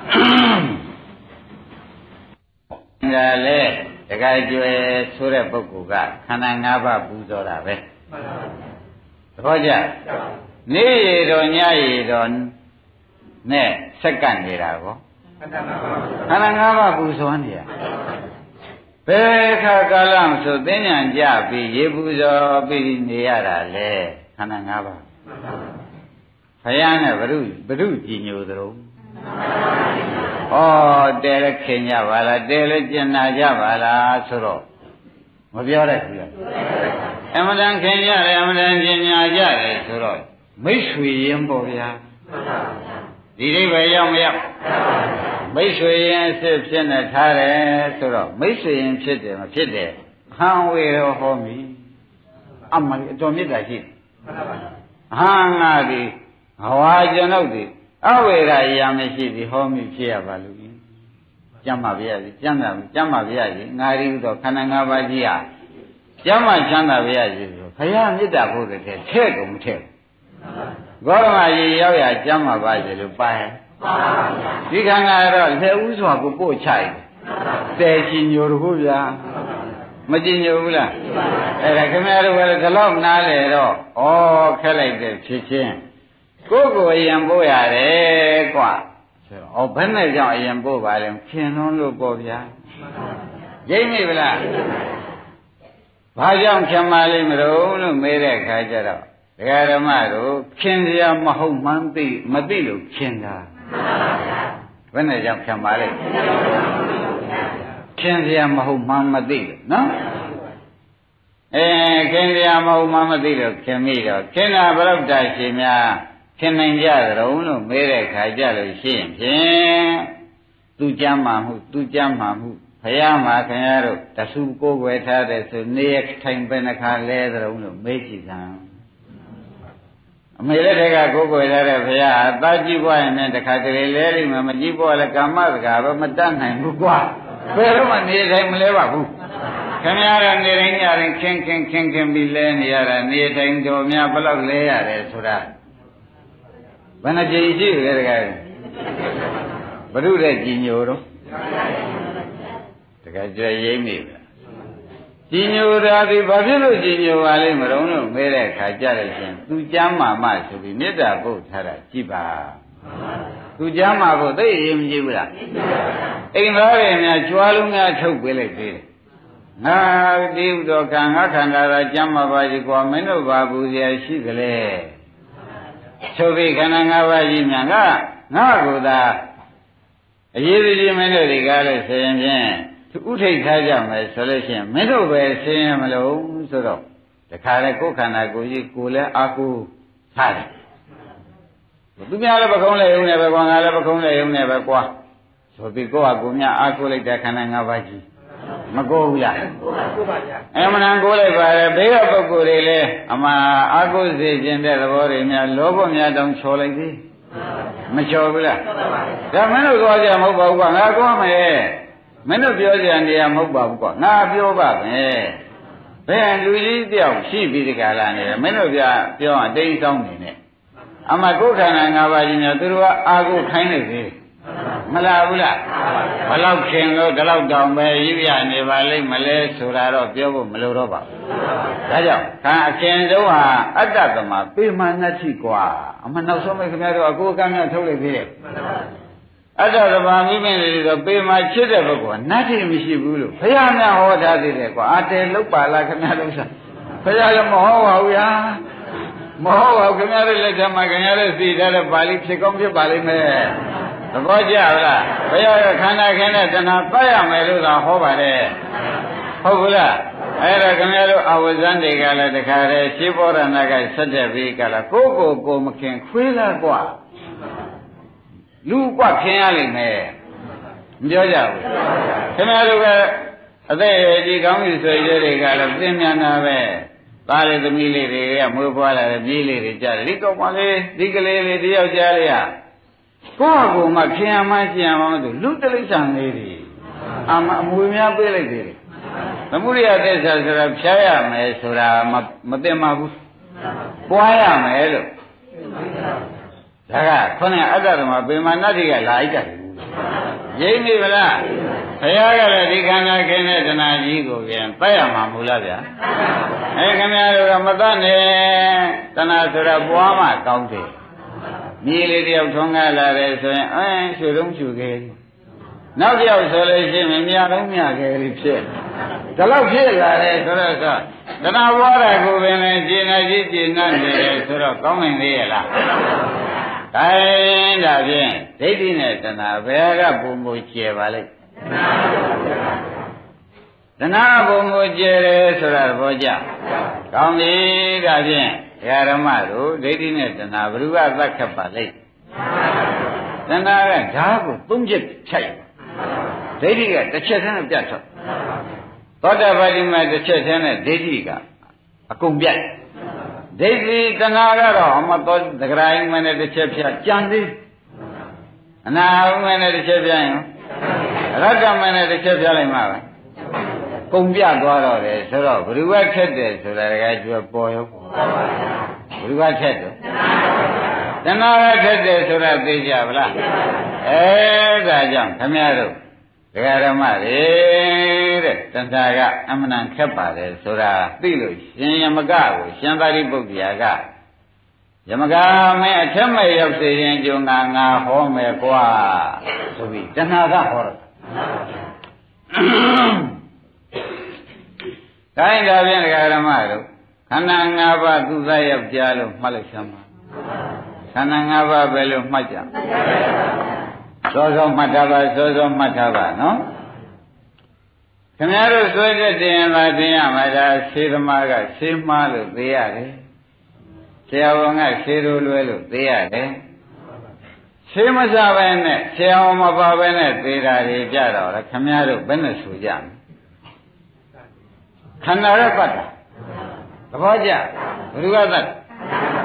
ဒါလေတခါကျွယ်ဆိုတဲ့ပုဂ္ဂိုလ်ကခန္ဓာ၅ပါးပူဇော်တာပဲသဘောကျနေရတော်ညရတော်နဲ့စက္ကန့်နေတာကောခန္ဓာ၅ပါးပူဇော်နေရဘယ်ခါကာလမှဆိုသိဉာဏ်ကြပြီးရေပူဇော်ပြီးနေရတာလေခန္ဓာ၅ပါးဘုရားနဲ့ဘုရုကြည်ညိုသလိုဩတဲလည်းခင်ကြပါလားတဲလည်းကျင်နာကြပါလားဆိုတော့မပြောတတ်ဘူးအမှန်တန်ခင်ကြတယ်အမှန်တန်ကျင်ညာကြတယ်ဆိုတော့မိတ်ဆွေရင်ပေါ့ဗျာဒီအိဗယ်ရောက်မရောက်မိတ်ဆွေရင်စစ်ဖြစ်နေထားတယ်ဆိုတော့မိတ်ဆွေရင်ဖြစ်တယ်မဖြစ်တယ်ဟံဝေရောဟောမိအမှန်အတော်မြတ်တာရှိဟံငါဒီဟဝါကျွန်ုပ်ဒီအဝေရာရာမရှိသည်ဟောမိဖြစ်ရပါလို့ကျမ်းပါဗျာကျမ်းပါဗျာငါရီတော့ခန္ဓာ၅ပါးကြီးဟာကျမ်းမှချမ်းသာဗျာဆိုဘုရားမေတ္တာဖို့တဲ့ထဲ့ကုန်မထဲ့ဂေါရမကြီးရောက်ရကျမ်းပါပါစေလို့ပါရဲ့ဒီခန္ဓာတော့လက်ဥစွာကိုပို့ချရတယ်တဲချင်ညိုတို့ဗျာမကြင်ညိုဘူးလားအဲ့ဒါခင်ဗျားတို့ကလည်းဒီလောက်နားလေတော့ဩခက်လိုက်တဲ့ဖြစ်ချင်းကိုယ်ကိုအရင်ပို့ရတယ်ကွာဆိုတော့ဘယ်နဲ့ကြောင့်အရင်ပို့ပါလဲခင်လွန်းလို့ပေါ့ဗျာရိပ်မိဗလားဘာကြောင့်ခင်ပါလိမ့်မလို့မေးတဲ့အခါကျတော့ဒကာဓမ္မတို့ခင်စရာမဟုတ်မှန်းသိမသိလို့ခင်တာဘယ်နဲ့ကြောင့်ခင်ပါလိမ့်ခင်စရာမဟုတ်မှန်းမသိလို့နော်ခင်စရာမဟုတ်မှန်းမသိလို့ခင်မိတော့ခင်တာဘယ်တော့တာရှိများခင်နိုင်ကြကြုံလို့မေးတဲ့ခါကြလို့ရှိရင်ဖြင့်သူကြမ်းမှမှုဘုရားမှာခင်ဗျားတို့တဆူကိုယ်ွယ်ထားတဲ့ဆိုနေရထိုင်ပဲနှခါလဲကြုံလို့မေးကြည့်စမ်းမေလက်ထက်ကကိုယ်ကိုယ်ရတဲ့ဘုရားအသားကြီးပွားရင်လည်းတခါတလေလဲလိမ့်မယ်မကြီးပွားလဲကာမစကားပဲမတတ်နိုင်ဘူးကွာဘယ်တော့မှနေတိုင်းမလဲပါဘူးခင်ဗျားတို့နေတိုင်းညတိုင်းခင်းပြီးလဲနေရတာနေတိုင်းတော်များဘလောက်လဲရတယ်ဆိုတာဘယ်နှကြိမ်ရှိလဲတကယ်ဘုရုတဲ့ကြီးညိုတော့တကယ်ကြွရိမ့်နေပြီကြီးညိုတာဒီဘာဖြစ်လို့ကြီးညိုပါလိမ့်မလို့မေးတဲ့အခါကြတယ်ရှင်သူကြမ်းမာမှဆိုပြီးမေတ္တာပို့ထားတာကြည့်ပါသူကြမ်းမာဖို့သိရင်မကြည့်ဘူးလားအိမ်သားတွေများကြွားလုံးများထုတ်ပေးလိုက်သေးတယ်ငါဒီဥတော်ကံငါခန္ဓာသာကြမ်းမာပါကြီးကွာမင်းတို့ဘာဘူးစရာရှိကြလဲချုပ်ပြီးခန္ဓာ၅ပါးကြီးများငါကိုသာအရေးကြီးမင်းတို့တွေကလည်းဆင်ဖြင့်ဥထိတ်ထားကြမယ်ဆိုလို့ရှိရင်မင်းတို့ပဲဆင်းရမလို့ဆိုတော့တခါလေကိုယ်ခန္ဓာကိုယ်ကြီးကိုယ်လည်းအာကိုထားတယ်သူများလည်းပကုံးလည်းယုံနေပဲကွာငါလည်းပကုံးလည်းယုံနေပဲကွာဆိုပြီးကိုယ့်ဟာကိုယ်များအာကိုလိုက်တဲ့ခန္ဓာ၅ပါးကြီးမကိုဘူးလားကိုပါဗျာအမှန်တန်ကိုလိုက်ပါလေဘေးကပုဂ္ဂိုလ်တွေလည်းအမှန်အာကိုစေခြင်းတဲ့သဘောတွေများလောဘများတောင်ချော်လိုက်သေးမချော်ဘူးလားဒါမင်းတို့သွားကြမဟုတ်ပါဘူးကွာငါသွားမယ်မင်းတို့ပြောကြနေရမဟုတ်ပါဘူးကွာငါပြောပါမယ်ဘယ်လူကြီးတယောက်ရှိပြီးဒီကလာနေတယ်မင်းတို့ပြောအတိတ်ဆောင်နေနဲ့အမှကိုယ်ခန္ဓာ၅ပါးကြီးများသူတို့ကအာကိုခိုင်းနေသေးမလားဘူးလားဘလောက်ခင်လို့ဒီလောက်တောင်ပဲရည်ရနေပါလိမ့်မလဲဆိုတာတော့ပြောဖို့မလိုတော့ပါဘူးဒါကြောင့်ခံအခင်ဆုံးဟာအတ္တသမပေမာနတိကွာအမှနောက်ဆုံးပဲခင်ဗျားတို့အကိုကံများထုတ်လိုက်သေးတယ်အတ္တသမမိမင်းတွေတော့ပေမာချစ်တဲ့ဘက်ကနတ်တိမရှိဘူးလို့ဘုရားများဟောထားသေးတယ်ကွာအတဲလောက်ပါလားခင်ဗျားတို့ဆိုဘုရားလည်းမဟောပါဘူးဗျာမဟုတ်ပါဘူးခင်ဗျားတို့လက်ထက်မှာခင်ဗျားတို့သိထားတဲ့ပါဠိဖြစ်ကောင်းဖြစ်ပါလိမ့်မယ်သဘောကျလားဘုရားကခန္ဓာခင်းတဲ့တဏှာပတ်ရမယ်လို့သာဟောပါတယ်ဟုတ်ဘူးလားအဲ့ဒါခင်ဗျားတို့အဝဇ္ဇန်တွေကလည်းတခါတည်းရှင်းဘောရဏကဆက်တဲ့ပြီးကလာကိုမခင်ခွေးလားကွာလူကွခင်ရလိမ့်မယ်မပြောကြဘူးခင်ဗျားတို့ကအသက်အရွယ်ကြီးကောင်းပြီဆိုရတွေကလည်းသိမြင်တာပဲသားလေးသမီးလေးတွေကမွေးဖွားလာတဲ့မြေးလေးတွေကြားတယ်ဒီကောင်မလေးဒီကလေးလေးတယောက်ကြားလေးဟာကိုယ့်အကူမှခင်ရမှကျင်ရမှမသိလူတလိစ္ဆာန်လေးတွေအမွေများပေးလိုက်သေးတယ်သမုဒိယသစ္စာဆိုတာဖြားရမယ်ဆိုတာမသိမှဘူးပွားရမယ်လို့ဒါကခေါင်းအတ္တသမပေမာနတိကလာလိုက်တယ်ရိပ်နေဗလားဘုရားကလည်းဒီခန္ဓာခင်းတဲ့တဏှာကြီးကိုပြန်ပတ်ရမှာမဟုတ်လားဗျာခင်ဗျားတို့ကမတတ်နဲ့တဏှာဆိုတာပွားမှကောင်းတယ်မြေလေးတယောက်ထွန်းကားလာတယ်ဆိုရင်ရွှေလုံးရွှေခဲနောက်တစ်ယောက်ဆိုလို့ရှိရင်မြလုံးမြခဲလေးဖြစ်ဒါတော့ဖြစ်လာတယ်ဆိုတော့တဏှာပွားတာကိုပင်လည်းကျင်နေကြီးကျင်နေတယ်ဆိုတော့ကောင်းနိုင်သေးရဲ့လားဒါဖြင့်ဒိဋ္ဌိနဲ့တဏှာဘယ်ကပုံမူကျဲပါလိမ့်တဏှာပုံမူကျဲတယ်ဆိုတာသဘောကျကောင်းပြီဒါဖြင့်ဓမ္မတို့ဒိဋ္ဌိနဲ့တဏှာဘ누구ကသတ်ခတ်ပါလိမ့်တဏှာကဓာတ်ကိုသုံးချက်ဖြတ်ဒိဋ္ဌိကတစ်ချက်တည်းနဲ့ပြတ်ထွက်သောတာပတိမတစ်ချက်တည်းနဲ့ဒိဋ္ဌိကအကုန်ပြတ်ဒိဋ္ဌိတဏှာကတော့အမတော်သဂရိုင်းမနဲ့တစ်ချက်ဖြတ်ကြံသေးအနာဟုမနဲ့တစ်ချက်ဖြတ်ရင်ရတ္တမနဲ့တစ်ချက်ဖြတ်လိုက်မှာပဲကုန်ပြသွားတော့တယ်ဆိုတော့ဘ누구ကထက်တယ်ဆိုတာကကျွပေါ်ရောဘ누구ကထက်တယ်တဏှာကထက်တယ်ဆိုတာသိကြဗလားဒါကြောင့်ခမည်းတော်ဒကာဓမ္မတွေတဲ့တဏှာကအမှန်တန်ခက်ပါတယ်ဆိုတာသိလို့ရှင်ယမကကိုရှင်သာရိပုတ္တရာကယမကမင်းအထက်မဲ့ရောက်စေရင်ကြုံငါဟောမယ်ကွာဆိုပြီးတဏှာကဟောတော့တိုင်းဒါဖြင့်ဒကာဓမ္မတို့ခန္ဓာ၅ပါးသူသားယောက်ျားလို့မှတ်လိုက်စမ်းပါခန္ဓာ၅ပါးပဲလို့မှတ်ကြစောမှတ်ထားပါစောမှတ်ထားပါနော်ခင်ဗျားတို့ဆွဲချက်တင်ရင်သာတင်ရမှာဒါဆေးသမားကဆေးမှားလို့သိရတယ်ဆရာဝန်ကဆေးလိုလွဲလို့သိရတယ်ဆေးမစားပဲနဲ့ဆရာဝန်မပါပဲနဲ့သိတာတွေကြတော့လေခင်ဗျားတို့ဘယ်နဲ့ဆိုကြမလဲခန္ဓာရပတ်တာသဘောကျဘ누구ကသတ်ခ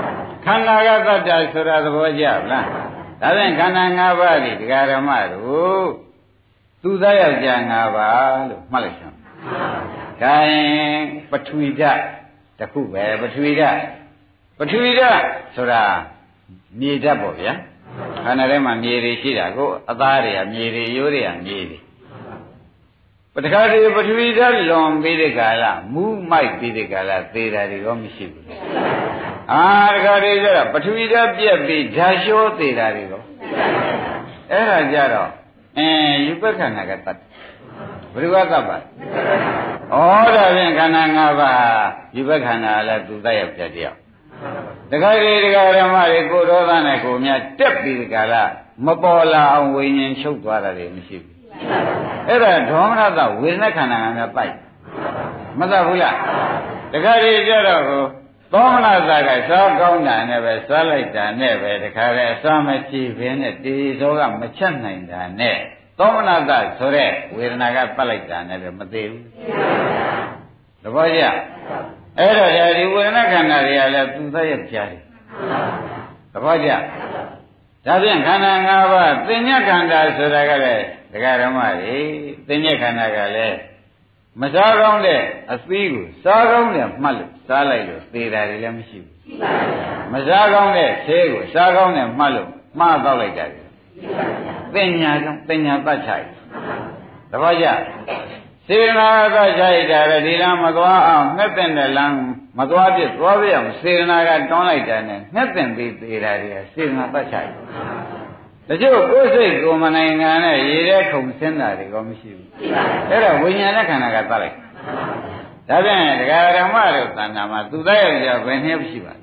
န္ဓာကတ္တဆိုတာသဘောကျလားဒါဖြင့်ခန္ဓာ၅ပါးဒီဒကာဓမ္မတို့သူသားယောက်ျား၅ပါးလို့မှတ်လိုက်စမ်း။ဒါရင်ပထဝီဓာတ်တစ်ခုပဲပထဝီဓာတ်ဆိုတာမြေဓာတ်ပေါ့ဗျာခန္ဓာထဲမှာမြေတွေရှိတာကိုအသားတွေကမြေတွေရိုးတွေကမြေတွေပထခါတွေပထဝီဓာတ်လွန်ပြီးတဲ့ကာလမူးမိုက်ပြီးတဲ့ကာလသေတာတွေရောမရှိဘူး။တခါတွေကျတော့ပထဝီဓာတ်ပြက်ပြီးဓာတ်လျှောသေတာတွေရောအဲ့ဒါကြတော့ယူပခန္ဓာကတတ်ဘယ်သူကတတ်ပါဩဒါဖြင့်ခန္ဓာ၅ပါးယူပခန္ဓာလည်းသူတတ်ရောက်ကြတယောက်တခါလေဒကာဓမ္မတွေကိုဒေါသနဲ့ကိုမြတ်တက်ပြီးဒီကလာမပေါ်လာအောင်ဝိညာဉ်ချုပ်သွားတာတွေမရှိဘူးအဲ့ဒါဒေါမနတဝေဒနာခန္ဓာကများပိုက်မတတ်ဘူးလားတခါလေကြတော့သောမနတကစားကောင်းတာနဲ့ပဲစားလိုက်တာနဲ့ပဲတခါလေအစားမရှိဘဲနဲ့တေသောကမချက်နိုင်တာနဲ့သောမနတဆိုတဲ့ဝေဒနာကပတ်လိုက်တာနဲ့ပဲမသေးဘူးသဘောကျအဲ့တော့ဒီဝေဒနာခန္ဓာတွေကလည်းသူသက်ရပြားတယ်သဘောကျဒါဖြင့်ခန္ဓာ၅ပါးသင်္ညခန္ဓာဆိုတာကလည်းဒကာဓမ္မတွေသင်္ညခန္ဓာကလည်းမစားကောင်းတဲ့အသီးကိုစားကောင်းတဲ့မှတ်လို့စားလိုက်လို့သေတာတွေလည်းမရှိဘူးမစားကောင်းတဲ့ဆေးကိုစားကောင်းတဲ့မှတ်လို့မှားတော့လိုက်တာတွေသင်ညာကြောင့်သင်ညာတတ်ချိုက်သဘောကျစေနာတတ်ချိုက်တာလည်းဒီလမ်းမသွားအောင်ငှက်တဲ့လမ်းမသွားပြသွားပြအောင်စေနာကတွန်းလိုက်တာနဲ့ငှက်တဲ့သေးသေးတာတွေကစေနာတတ်ချိုက်တချို့ကိုယ်စိတ်ကိုမနိုင်ငံနဲ့ရေထဲခုန်ဆင်းတာတွေကောမရှိဘူးအဲ့ဒါဝိညာဉ်နဲ့ခန္ဓာကတတ်လိုက်ဒါဖြင့်ဒကာဓမ္မတို့သဏ္ဍာန်မှာသူသားယောက်ျားဘယ်နှယောက်ရှိပါလဲ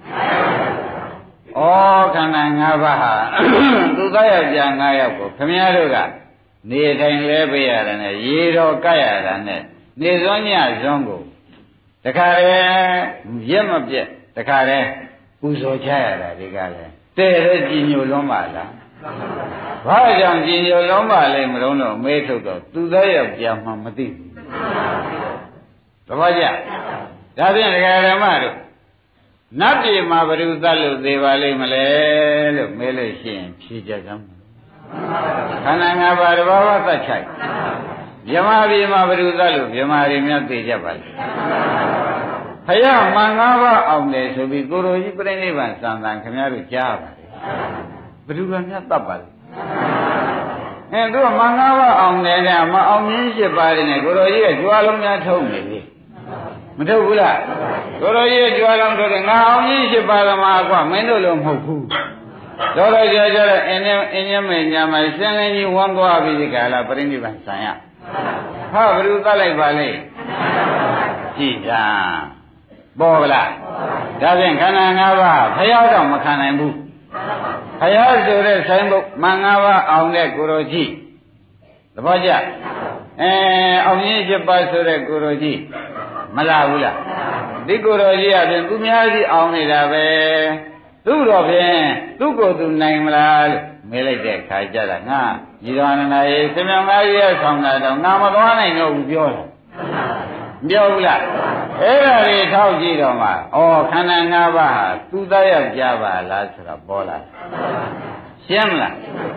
ခန္ဓာ၅ပါးဟာသူသားယောက်ျား၅ယောက်ကိုခမည်းတော်ကနေထိုင်လဲပေးရတယ်နဲ့ရေတော်ကပ်ရတာနဲ့နေစွန်းညစွန်းကိုတခါတည်းရက်မပြက်တခါတည်းပူဇော်ချရတာဒီကလည်းတဲ့တဲ့ကြည်ညိုလွန်းပါလားဘာကြောင့်ကြည်ညိုလွန်းပါလဲမလို့တော့မေးထုတ်တော့သူသားယောက်ျားမှမသိဘူးသဘောကျဒါဖြင့်ဒကာဓမ္မတို့နတ်ပြည်မှာဘယ်သူသတ်လို့သေးပါလိမ့်မလဲလို့မေးလို့ရှိရင်ဖြေကြစမ်းခန္ဓာ၅ပါးတဘာဝသတ်ချိုက်မြမပြည်မှာဘယ်သူသတ်လို့မြမတွေများသိကြပါလိမ့်ဖယားမင်္ဂပါအောင်တယ်ဆိုပြီးကိုရိုကြီးပြိဋိဘံစံတန်ခင်ဗျားတို့ကြားပါလေဘယ်သူကများတတ်ပါလိမ့်သူကမင်္ဂပါအောင်တယ်ကမအောင်ရင်းရှိပါတယ်နဲ့ကိုရိုကြီးကကြွားလုံးများထုံနေပြီမထုတ်ဘူးလားကိုရိုကြီးကြွားလုံးထုတ်တယ်ငါအောင်ကြီးရှိပါသမားကွာမင်းတို့လို့မဟုတ်ဘူးတော်တော်ကြာကြာအင်းညမေညာမှာရှင်းလင်းကြီးဝမ်းသွားပြီးဒီကလာပြိဋိဘံဆံရဟာဘယ်သူသတ်လိုက်ပါလဲကြည်ကြပေါ်လားဒါဖြင့်ခန္ဓာ၅ပါးဖယားတော့မခံနိုင်ဘူးဖယားဆိုတဲ့ဆိုင်ဘုတ်မင်္ဂပါအောင်တဲ့ကိုရိုကြီးသဘောကျအောင်ကြီး7ပါးဆိုတဲ့ကိုရိုကြီးမလာဘူးလားဒီကိုယ်တော်ကြီးအပြင်သူများကြီးအောင်နေတာပဲသူ့တော့ဖြင့်သူ့ကိုယ်သူနိုင်မလားလို့မေးလိုက်တဲ့ခါကျတော့ငါညီတော်နန္ဒာရေသင်္မြောင်သားကြီးရဲ့ဆောင်တာတော့ငါမသွားနိုင်တော့ဘူးပြောတယ်မပြောဘူးလားအဲ့ဒါတွေထောက်ကြည့်တော့မှခန္ဓာ၅ပါးဟာသူသားယောက်ျားပါလားဆိုတော့ပေါ်လာရှင်းမလား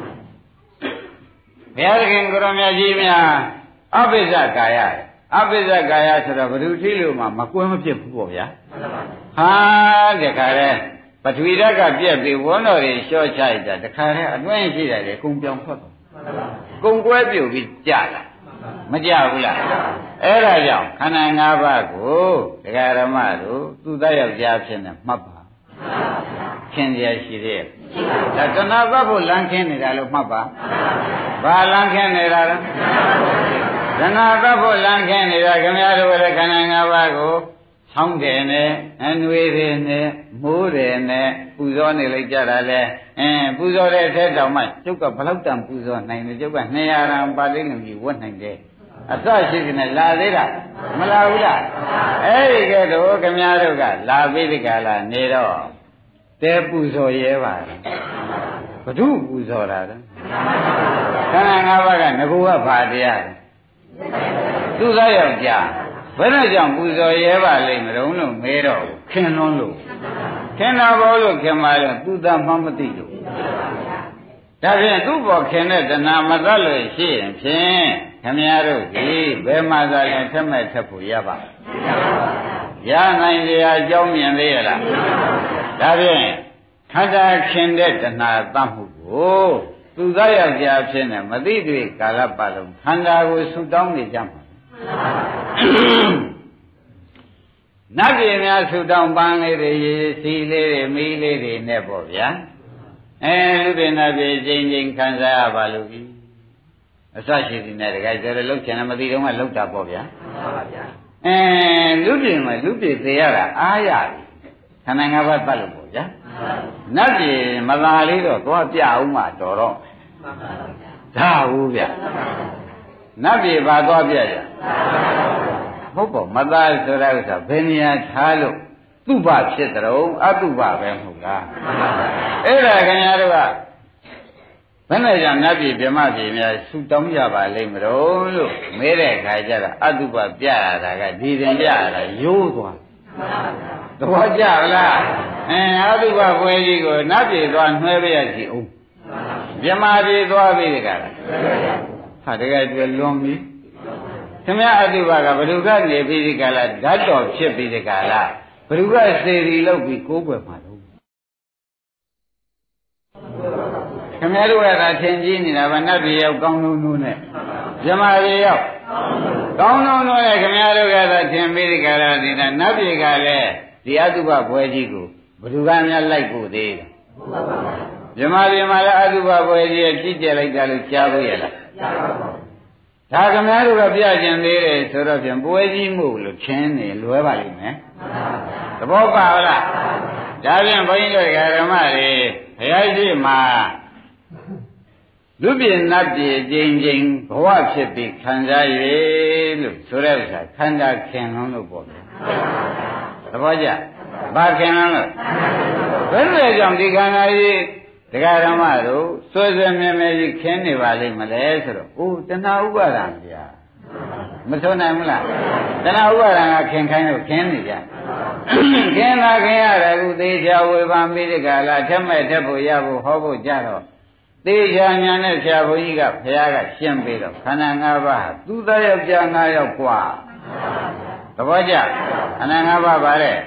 ဘုရားသခင်ကိုရောမြတ်ကြီးများအပိစ္ဆကာယအပိစ္ဆကာယဆိုတော့ဘ누구ထိလို့မှမကွဲမဖြစ်ဘူးပေါ့ဗျာဟာတခါတည်းပထဝီဓာတ်ကပြက်ပြီးဝန်းတော်တွေလျှော့ချလိုက်တာတခါတည်းအတွင်းရှိတယ်လေကုံပြောင်ထွက်သွားကုံကွဲပြုတ်ပြီးကြလာမကြဘူးလားအဲ့ဒါကြောင့်ခန္ဓာ၅ပါးကိုဒကာဓမ္မတို့သူသားယောက်ျားဖြစ်နေမှတ်ပါခင်ရရှိတဲ့ဒါတဏှာပတ်ဖို့လမ်းခင်းနေတာလို့မှတ်ပါဘာလမ်းခင်းနေတာလဲတဏှာပတ်ဖို့လမ်းခင်းနေတာခင်ဗျားတို့ရဲ့ခန္ဓာ၅ပါးကိုဆောင်းတယ်နဲ့အနွေတယ်နဲ့မိုးတယ်နဲ့ပူဇော်နေလိုက်ကြတာလေပူဇော်တဲ့အထက်တောင်မှကျုပ်ကဘလောက်တန်ပူဇော်နိုင်တယ်ကျုပ်က200ရန်ပါဠိလုံးကြီးဝတ်နိုင်တယ်အစရှိကနေလာသေးတာမလာဘူးလားအဲ့ဒီကဲတော့ခင်ဗျားတို့ကလာပြီးဒီကလာနေတော့တဲပူဇော်ရဲပါဘု து ပူဇော်တာလဲခန္ဓာ၅ပါးကငကူကဘာတရားလဲသူသားယောက်ျားဘယ်နဲ့ကြောင့်ပူဇော်ရဲပါလိမ့်မလို့မေးတော့ခင်လွန်းလို့ခခင်တာဘောလို့ခင်ပါလို့သူသာမှမသိလို့ဒါဖြင့်သူ့ဘောခင်တဲ့တဏှာမတတ်လို့ရှိရင်ဖြင့်ခင်ဗျားတို့ဒီဘယ်မှာသာလဲထက်မဲ့ထက်ဖို့ရပါရနိုင်ကြအကြောင်းမြင်သေးရလားဒါဖြင့်ခန္ဓာခင်တဲ့တဏှာတတ်မှုကိုသူသားယောက်ျားဖြစ်နေမသိသေးကာလပတ်လုံးခန္ဓာကိုဆူတောင်းနေကြမှာနတ်ပြည်များဆူတောင်းပန်းလေးတွေစီလေးတွေမီးလေးတွေနဲ့ပေါ့ဗျာလူတွေနတ်ပြည်ချင်းချင်းခံစားရပါလို့ဤအစရှိသည်နဲ့တခါကျတော့လှုပ်ချင်တယ်မသိတော့မှလှုပ်တာပေါ့ဗျာလူပြည်မှာလူပြည်သေးရတာအားရတယ်ခန္ဓာ၅ပါးပတ်လို့ပေါ့ဗျာနတ်ပြည်မသာလေးတော့သွားပြအောင်မှတော်တော့ဒါဟုတ်ဗျနတ်ပြည်ဘာသွားပြကြဟုတ်ပေါ့မသာဆိုတဲ့ဥစ္စာဘယ်နေရာထားလို့သူ့ဘဖြစ်တဲ့ုံအတုဘပဲမဟုတ်လားအဲ့ဒါခင်ဗျားတို့ကဘယ်နဲ့ကြောင့်နတ်ပြည်ဗြဟ္မပြည်များဆူတောင်းကြပါလိမ့်မလို့လို့မဲတဲ့ခါကျတော့အတုပပြရတာကဒီတင်ပြရတာရိုးသွားသဘောကျလားအတုပပွဲကြီးကိုနတ်ပြည်သွားနှွှဲပြရစီအောင်ဗြဟ္မပြည်သွားပြီတကလားဟာတကယ်ကျွလွန်ပြီခင်ဗျာအတုပကဘ누구ကနေပြီးဒီကလာဓာတ်တော်ဖြစ်ပြီးဒီကလာဘ누구ကစေတီလောက်ပြီးကိုးကွယ်မှာလို့ခင်ဗျားတို့ကသာထင်ကြီးနေတာဗနတ်တွေရောက်ကောင်းလုံးလုံးနဲ့ဇမတွေရောက်ကောင်းလုံးလုံးနဲ့ခင်ဗျားတို့ကသာထင်ပြီးဒီကလာနေတာနတ်တွေကလည်းဒီအတုပပွဲကြီးကိုဘ누구ကများလိုက်ကိုသေးတယ်ဇမတွေမှာလည်းအတုပပွဲကြီးကြည့်ကြလိုက်တာလို့ကြားဖို့ရလားဒါခင်ဗျားတို့ကပြကျင်သေးတယ်ဆိုတော့ဖြင့်ပွဲကြီးမှုလို့ချင်းနေလွဲပါလိမ့်မယ်သဘောပါလားဒါဖြင့်ဘုန်းကြီးတို့ဓမ္မတွေဘုရားရှိမှာလူပြည်နတ်ပြည်ချင်းချင်းဘဝဖြစ်ပြီးခံစားရလို့ဆိုတဲ့ဥစ္စာခန္ဓာခင်လုံးလို့ပေါ့ဗျာသဘောကျဘာခင်လုံးလို့ဘယ်လိုကြောင့်ဒီခန္ဓာကြီးတရားဓမ္မတို့စွဲစွဲမြဲမြဲကြီးခင်းနေပါလိမ့်မလဲဆိုတော့အိုးတဏှာဥပါဒံဗျာမဆုံးနိုင်ဘူးလားတဏှာဥပါဒံကခင်ခိုင်းလို့ခင်းနေကြခင်းတာခင်ရတယ်ခုသေချာဝေဘာမိတကလာထက်မဲ့ထက်ဖို့ရဖို့ဟောဖို့ကြတော့သေချာညာနဲ့ဆရာဘုန်းကြီးကဘုရားကရှင်းပြီးတော့ခန္ဓာ၅ပါးသူသားယောက်ျား၅ယောက်กว่าသဘောကျခန္ဓာ၅ပါးပါလေ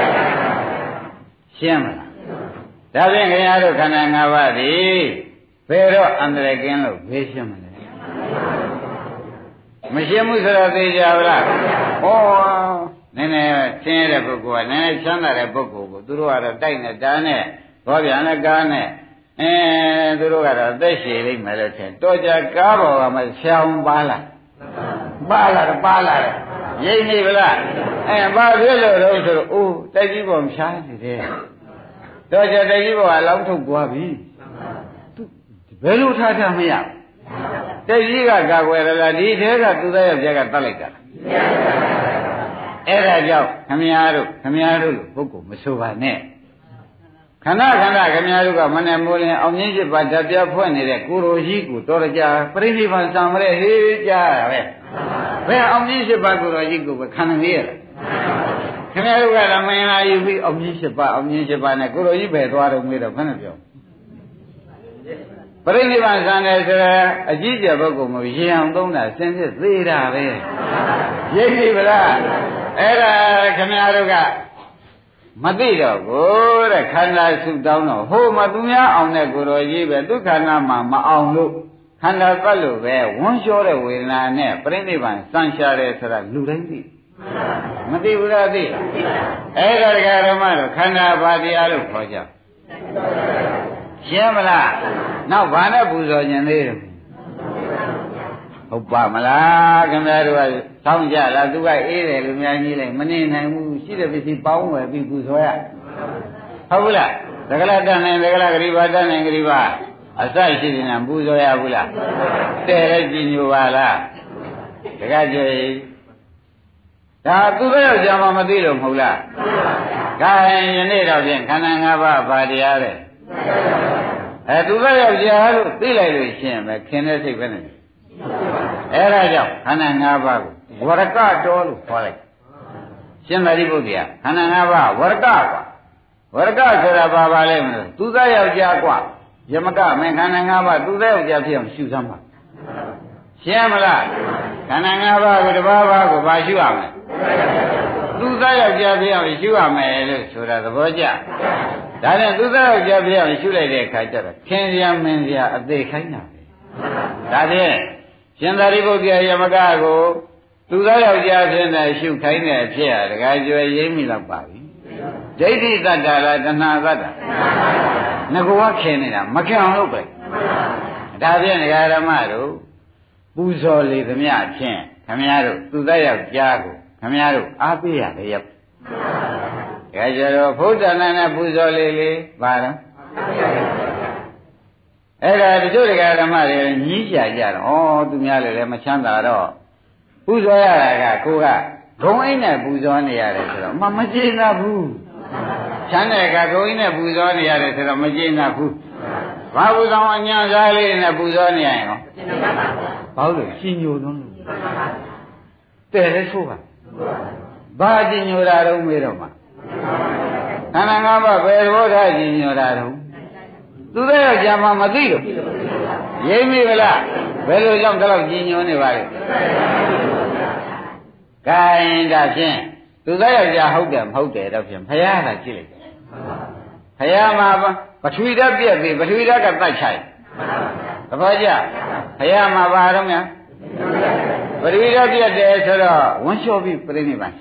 ရှင်းမလားဒါဖြင့်ခင်ဗျားတို့ခန္ဓာ၅ပါးဒီဘယ်တော့အန္တရာယ်ကင်းလို့ဘေးရှင်းမလဲမရှင်းဘူးဆိုတော့သိကြပါလားဟောနည်းနည်းရှင်းရတဲ့ပုဂ္ဂိုလ်ကနည်းနည်းချမ်းသာတဲ့ပုဂ္ဂိုလ်ကိုသူတို့ကတော့တိုက်နေတာနဲ့ဘောပြန်နဲ့ကားနဲ့သူတို့ကတော့သက်ရှည်လိမ့်မယ်လို့ထင်တော့ကြကားပေါ်ကမဆံပါလားပါလားရိပ်နေဗလားဘာဖြစ်လို့တော့ဆိုတော့အိုးတိုက်ကြီးပေါ်ဖြားနေတယ်တော့ကြတိုက်ကြီးပေါ်ကလောင်းထုတ်သွားပြီဘယ်လိုထားမရတိုက်ကြီးကကာကွယ်ရလားဒီထဲကသူသားယောက်ျားကတတ်လိုက်တာအဲ့ဒါကြောင့်ခမည်းတော်လို့ပုဂ္ဂိုလ်မဆိုပါနဲ့ခန္ဓာခင်ဗျားတို့ကမနဲ့မိုးလင်းအောင်မြင့်ရှိပါဓာတ်ပြဖွင့်နေတဲ့ကိုရိုရှိကိုတော်ကြပြိဋိဘံစံမရဲဟေးကြားရပဲဘယ်အောင်မြင့်ရှိပါကိုရိုရှိကိုပဲခံနေရလားခင်ဗျားတို့ကလည်းမင်္ဂလာယူပြီးအောင်မြင့်ရှိပါနဲ့ကိုရိုရှိပဲသွားတော့မေးတော့ဘယ်နဲ့ပြောပြိဋိဘံစံတယ်ဆိုတော့အကြီးကျယ်ပုဂ္ဂိုလ်မျိုးရေအောင်သုံးတာစင်စစ်သေးတာပဲရိပ်ပြီဗလားအဲ့ဒါခင်ဗျားတို့ကမသိတော့ကိုတဲ့ခန္ဓာစုတောင်းတော့ဟိုမှာသူများအောင်တဲ့ကိုယ်တော်ကြီးပဲဒုက္ခနာမှာမအောင်လို့ခန္ဓာပတ်လို့ပဲဝန်းလျှောတဲ့ဝေဒနာနဲ့ပြိဋိဘံစံရှာတယ်ဆိုတာလူတိုင်းသိမသိဘူးလားသိအဲ့ဒါတရားဓမ္မတော့ခန္ဓာဘာတရားလို့ခေါ်ကြရှင်းမလားနောက်ဘာနဲ့ပူဇော်ခြင်းသေးတယ်ဟုတ်ပါမလားခင်ဗျားတို့ကတောင်းကြလားသူကအေးတယ်လူများကြီးလိုက်မနေနိုင်ဘူးရှိတဲ့ပစ္စည်းပေါင်းဝယ်ပြီးပူဇော်ရဟုတ်ဘူးလားသက္ကလတန်နိုင်သက္ကလဂရိဘာတန်နိုင်ဂရိဘာအစရှိနေတာပူဇော်ရဘူးလားတဲ့လည်းကြည်ညိုပါလားတကကြွေဒါသူပဲယောက်ျားမှမသိလို့မဟုတ်လားဒါယနေ့တော့ဖြင့်ခန္ဓာ၅ပါးဘာတရားလဲသူပဲယောက်ျားလို့သိလိုက်လို့ရှင်းပဲခင်တဲ့စိတ်ပဲနဲ့အဲ့ဒါကြောင့်ခန္ဓာ၅ပါးကိုဝရကတော်လို့ခေါ်လိုက်ရှင်းပါလိမ့်ဘုရားခန္ဓာ၅ပါးဝရကကွာ Varga Sarababa, Tudaya Jakwa, Yamaka, Mekanangaba, Tudaya Japiam, Susama. Shamala, Kanangaba with the Baba, Bashuama. Tudaya Japiam, Shuama, Sura the Boja. Then Tudaya Japiam, Shule Kaja, Kenya Mendia, they Kaina. That is, Shandaribo Yamagago, Tudaya Japiam, Shu Kaina, the guy you are Yemila Babi. Jadi Dada, Nagada. Nagoa Kenina, Makan Ope. Davian Yaramaru, Buzoli, the Mia Chen, Camiaro, Tudaya Jago, Camiaro, Apia, yep. Gajaro, Putanana, Buzoli, Bara. Era the Jolly Garamari, Nisha Jar, oh, to Miale, Machanda, Buzoya, Kuga, going at Buzonia, Mamma Gina Boo. Chana going a Buzonia, Magina Boo. Why was on Yazali in a Buzonia? Paulo, see you don't know. There is over. Bad in your Aro Miroma. Anangaba, where was I in your Aro? Do they have Jama Madiro? Yemi Vela, Velo Jam Gino Nevali. Kind of thing. Do they have them, how dead of him? Hayana Chili. Hayama, but we don't be, but we don't get that child. Abaja, Hayama Baramia. But we don't be a day, so one shall be pretty much.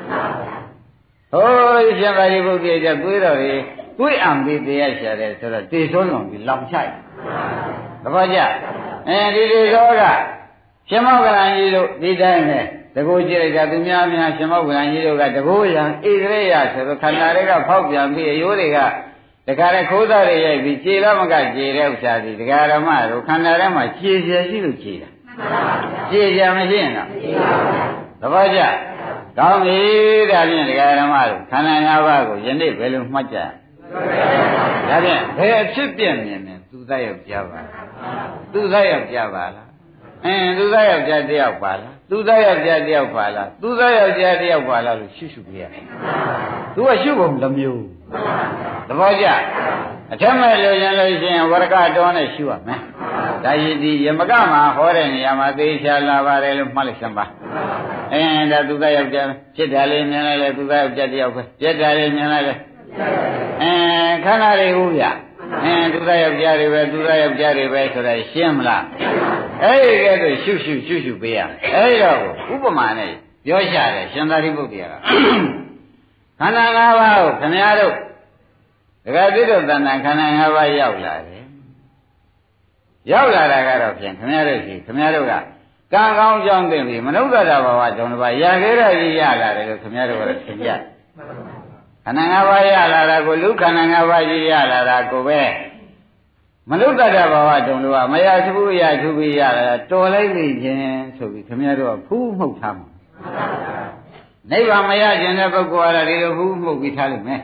Oh, if somebody will be a good of it, we am be the answer, so that this will be long child. Abaja, and it is all that. Shamaga, you did there. The Goja Gadumia, Shamaga, you got the Goya, Idrea, the Canarega, Popia, Yuriga, the Caracoda, the Chilamaga, Jirel, the Garamaro, Canarama, Chisia, Chia Machina. The Vaja, come here, the Garamaro, Cananavago, Yendi, Velum Macha. They are chipping to die of Java. To die of Java. And to die of Jadia Pala. Do they have Jadia Pala? Do they have Jadia Pala? She should be. Do a shoe of the mule. The Vaja. A temple generation, what a guy don't a shoe, man. That is the Yamagama, Horan, Yamadesha, Lavarel, Malisamba. And do they have Jedalin and do they have Jadia? Jedalin and Canary Uya. And do they have Jari? Do they have Jari? So that Shimla. Hey, get a shoo beer. Hey, Upamane, Yosha, Shandari Budia. Kananava, Kanado. The guy did it than Kananava Yaula. Yaula, I got up in Kanado. Kang John Baby, Manuga, don't buy Yagera, Yala, Kanado. Kananava Yala, go look, Kananava Yala, go back. Maluka Dava don't know, Maya to be a Tolay, so we come here to a pool of time. Never Maya never go out a little who we tell him.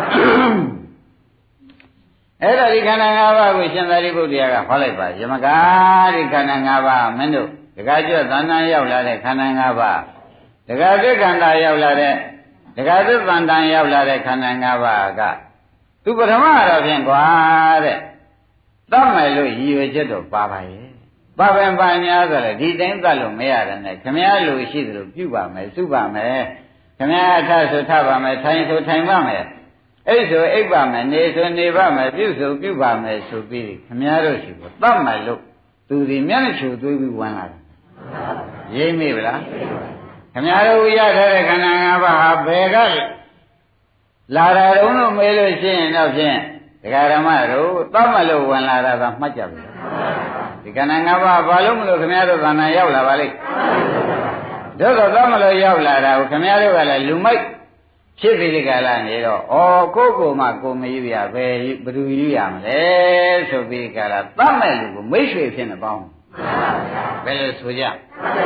Every Kanangava, which and very good Yaga, Holiba, Yamagari Kanangava, Mendo, the Gaja Dana Yavla, Kanangava, the Gaja Ganda Yavla, the Gaja Dana Yavla, Kanangava, to put a matter of Yanguare. Tamalo, you a jet of Baba. Baba and Banya, he then Galo Maya and Camelo, Shidro, Cuba, Suba, Camaya to Taba, time to time. Eso, Ebama, Neso, Nevama, Buso, Cuba, so be Camaro, Tamalo, to the manager to be one other. Ye Mibla Camaro, Yada, Canava, Begal Lara, uno melo sin of Jen. The Garamaro, Tamalo, and Lara, much of it. The Kanangava, Balum, Camaro, and Ayala Valley. Those are Tamalo Yavla, Camaro, Lumai, Chippy Galan, or Coco Marco Mavia, Bruiam, so big Gala, Tamalo, wish we in a bomb. Well, Suja.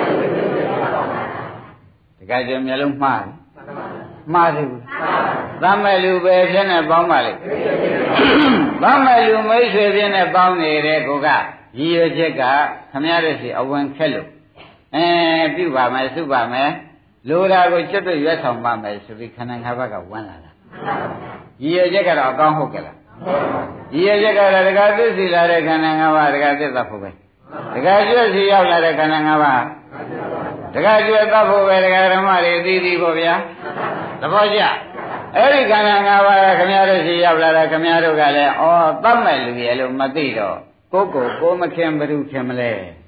The Gajam Yellow Man. Madu. Tamalu in a bomb. Tamalu may in a bomb, Goga. Ye Jega, Camarasi, a one fellow. And Buba, my Suba, Lura, which is the US of Mamma, so we can have a one. ये जगह रा काम हो गया ये जगह लगा दे सिला रे खाना गावा लगा दे तब हो गए लगा जो सिया रे खाना गावा लगा जो तब हो गए लगा हमारे दीदी को भैया तब हो जा अरे खाना गावा कम्यारो सिया रे कम्यारो का ले और तब मैं लुगी लो मती रो को मखेम बरु खेमले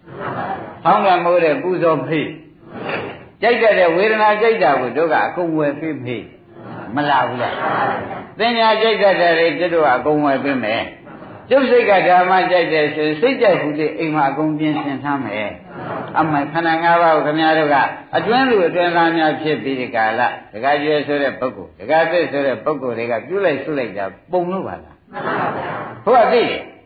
हम मोरे पूजो भी चाहिए वेदना चाहिए वो दोगा कुंवे भी मला हुआ तेन्या चाहिए जदो कुंवे भी में जब से का जामा चाहिए से चाहिए इमा कुंबिन से में अब मैं खाना गावा कम्यारो का अज्ञान राम्या छे भी काला लगा जो सोरे पको लगा दे सोरे पको लेगा जुलाई सुलाई जा पोंगलो वाला हुआ दी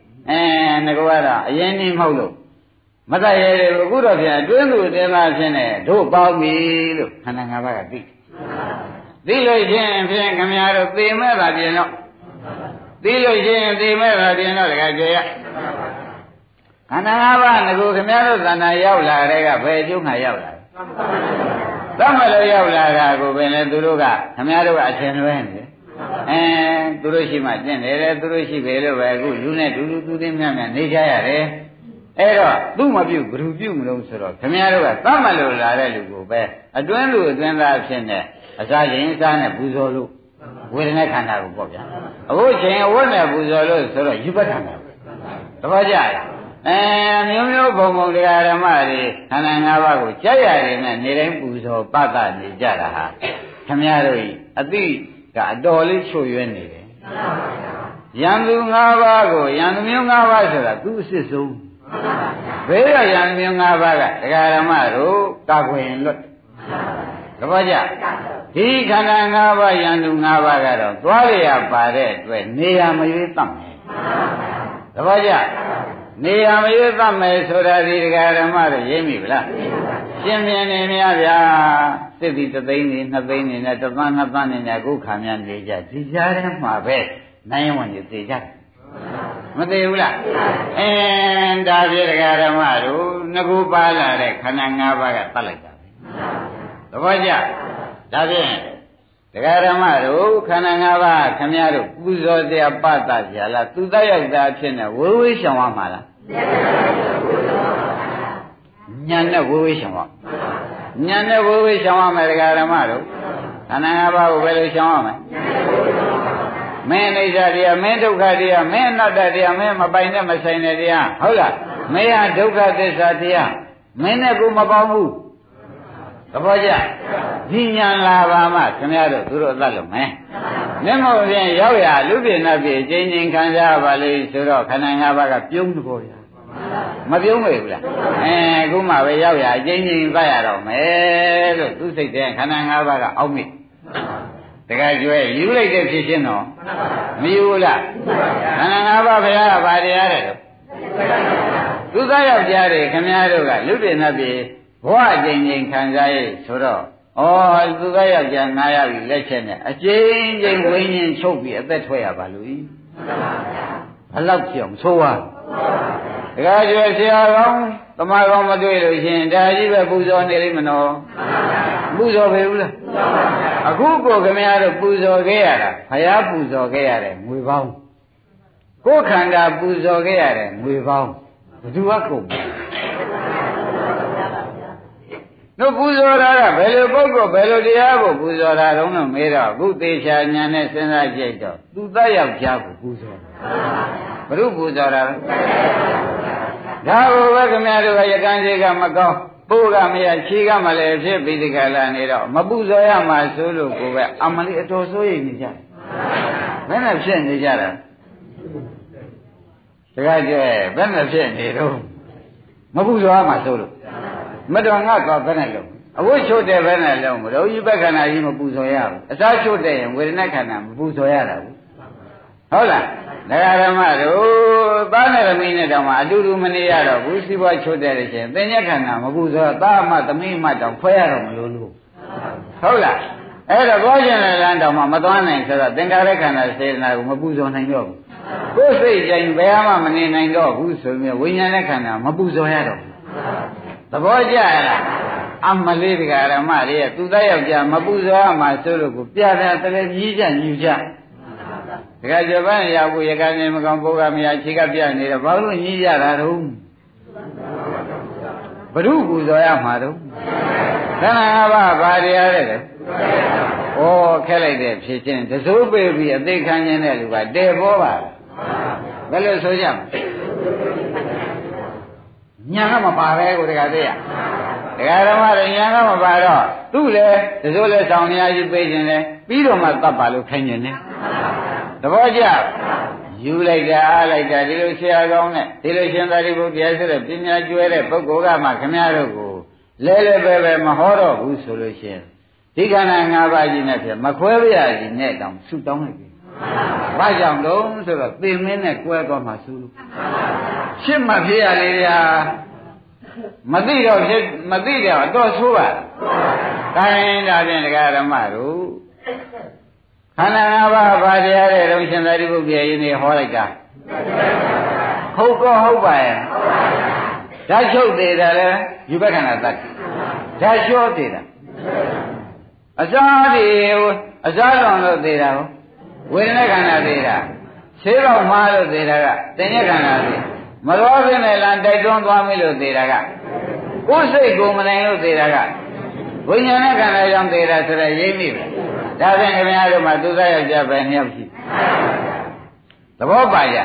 नगवारा ये नहीं मौलो मता ये गुरु भैया द्वेंदु देना छेने दो पामी लो खाना गावा का दी लो छेन फिर कम्यारो ते में राजे नो दी लो छेन ते में राजे नो लगा जो या खाना गावा नगु कम्यारो दाना याव ला रहेगा भाई जो ना याव ला तब मैं याव ला रहा को पहले दूरों का कम्यारो का अच्छे न रहेंगे दुरुषी मारते हैं रे दुरुषी भेलो भाई को लूने दूर दूर में नहीं जाया रे एरो तू मबियु गुरुबियु मलों सरो कम्यारो का तब मैं ला रहे लोगों पे अद्वैन राशन है अच्छा जिंसा ने बुझो लो वो ने खाना को बोला वो चाहिए वो ने बुझो लो सरो युवा खाना तो बजाया म्यों म्यों भोंगों लगा हमारे खाना गावा को चाहिए रे ने निरे बुझो पाता नहीं जा रहा कम्यारो ही अति का डोली छोड़े नहीं रे यांदु गावा को यांदु म्यों गावा सरा तू से सो बेरा यांदु म्यों गावा का लगा हमारो कागोइन लो तो बजा ठीक खाना गावा यांदु गावा का रो द्वारे आप बारे द्वे निया मयूर तम है तो बजा निया मयूर तम है सोरा दी लगा हमारे ये मी बला शिम्य ने मिया व्या सिद्धि तदैनी नदैनी न ततान ने को खाम्यान ले जा दिजारे मावे नहीं वने दिजा मते उला दावे लगा मारो नगु पाला रे खाना गावा का तलैता तो बजा दावे लगा मारो खाना गावा खम्यारो पूजो दे अपाता जाला तू दयदा छिने वो शवा माला ज्ञान वो शवा ज्ञान वो शवा में लगा मारो खाना गावा को पहले शवा में मैं नहीं जा दिया मैं धोखा दिया मैं न दिया मैं मबाई ने मसाई ने दिया होला मैं यहाँ धोखा दे सा दिया मैंने को मबाऊ तो बजा ज्ञान लावा मा कम्यारो दूरो दालो मैं नेमो bien याव या लुबे न बे जिन खाना वाले सुरो खाना गावा का प्यूं को या मबियों में बोला गुमा वे याव या जिन बाया रो मैं लो तू से दे खाना गावा का औमी तका जो है यू ले के फिशिन हो मियुला खाना गावा भया बारे आ रे तू का याव जा रे कम्यारो का लुबे न बे भवा जिन खाना ये सुरो और तू का याव जा ना याव ले छे ने जिन विन छुप भी अत ठोया बालू अलग क्यों सोवा लगा जो सिया गांव तुम्हारा मधुए लो छिन दाजी बे पूजो ने ली मनो पूजो बे उला अगु को कम्यारो पूजो गया रा भया पूजो गया रे मुई बाऊ को खंडा पूजो गया रे मुई बाऊ बदुआ को नो पूजो रा भेलो को भेलो दिया को पूजो रा नो मेरा भूते शान्या ने सेना जे तो तू दया क्या को पूजो बरु पूजो रा धावो वक म्यारो का यकांजे का मकाओ पूगा मिया छीगा मले फिर भी दिखाला नहीं रहो मबूजो या मासूलो को वे अमली तो सोई नहीं जा मैंने फिर नहीं जा रहा तका जो है मैंने फिर नहीं रहो मबूजो या मासूलो मैं तो अंगा का बना लो वो छोटे बना लो मुझे ये बखाना ये मबूजो या ऐसा छोटे हैं वो ना खाना मबूजो या रहा होला लगा मारो बाने रमीने दमा अदुरु मने यारो बुसी बा छोटे रे छे तेन्या खाना मबूजो ता मा तमी मा तो खोया रो मलोलो होला ऐरो गोजन लांड मा मतवान नहीं सदा तेंगारे खाना सेना को मबूजो नहीं दो को से जाइन बया मा मने नहीं दो बु सो में विज्ञान ने खाना मबूजो यारो तबो जाया अमले दिगारा मारे तू दा योग्या मबूजो मा सोलो को प्यारा तले जी जा cái giờ bán giờ của cái này mà còn bố cái mình chỉ cái việc này là bao nhiêu nhị ra là đúng bự của rồi mà đúng thế nào ba đi ở đây ô cái này đẹp xí chân thế số bề bề để khăn như này là đẹp bố bà cái này số gì nhà mà bà về của cái gì à cái đó mà nhà mà bà đó tu lệ thế số lệ sau này chỉ bây giờ này bây giờ mà tập bà lúc khăn như này đó chứ dù lại cả đi lúc xe con này đi lúc xe ta đi bộ kia sẽ là pin nhà chuối đấy bốc cố cả mà khăm nhà rồi cô lê về mà hỏi đó cũng số lúc xe đi cái này ngã ba gì này thì mà khóe bây giờ gì này đồng sút đóng này ba dòng đúng rồi là tiền mấy này quay con mà sút xin mà phía này à mà đi đâu tôi số à cái này là cái đó mà đủ khả năng ba đi ở đây đồng xin ta đi bộ kia gì này hỏi lại cả không có không phải đã chốt thì là đấy dù biết khả năng tắt đã chốt thì là Asal orang tu dah, wena kan dah, sebab malu dah, tanya kan dah, malu ni lantai tuan tuan milu dah, usai gomana itu dah, wena kan yang dah serai ini, dah yang kami ada madu saya jawab ni apa sih, lepas apa ya,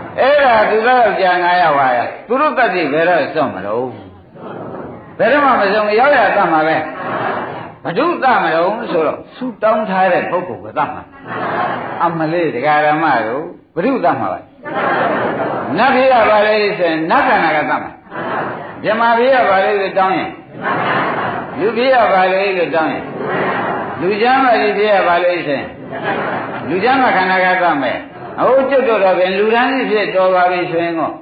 tu saya jangan ayah waya, turut tadi beres semua lo, beres mana semua ya ya tak mana. Mà chúng ta mà đâu số đó sút đông thái này vô cùng cái tâm mà âm mà lấy thì cái mà đâu mà chúng ta mà vậy nát thì là vào đây thì nát là cái tâm giờ mà bây giờ vào đây thì đông nhỉ lúc bây giờ vào đây thì đông nhỉ lúc giờ mà đi bây giờ vào đây thì lúc giờ mà khana cái tâm này ôi chút đó bên lúc đó thì sẽ cho vào bên xuyên ngô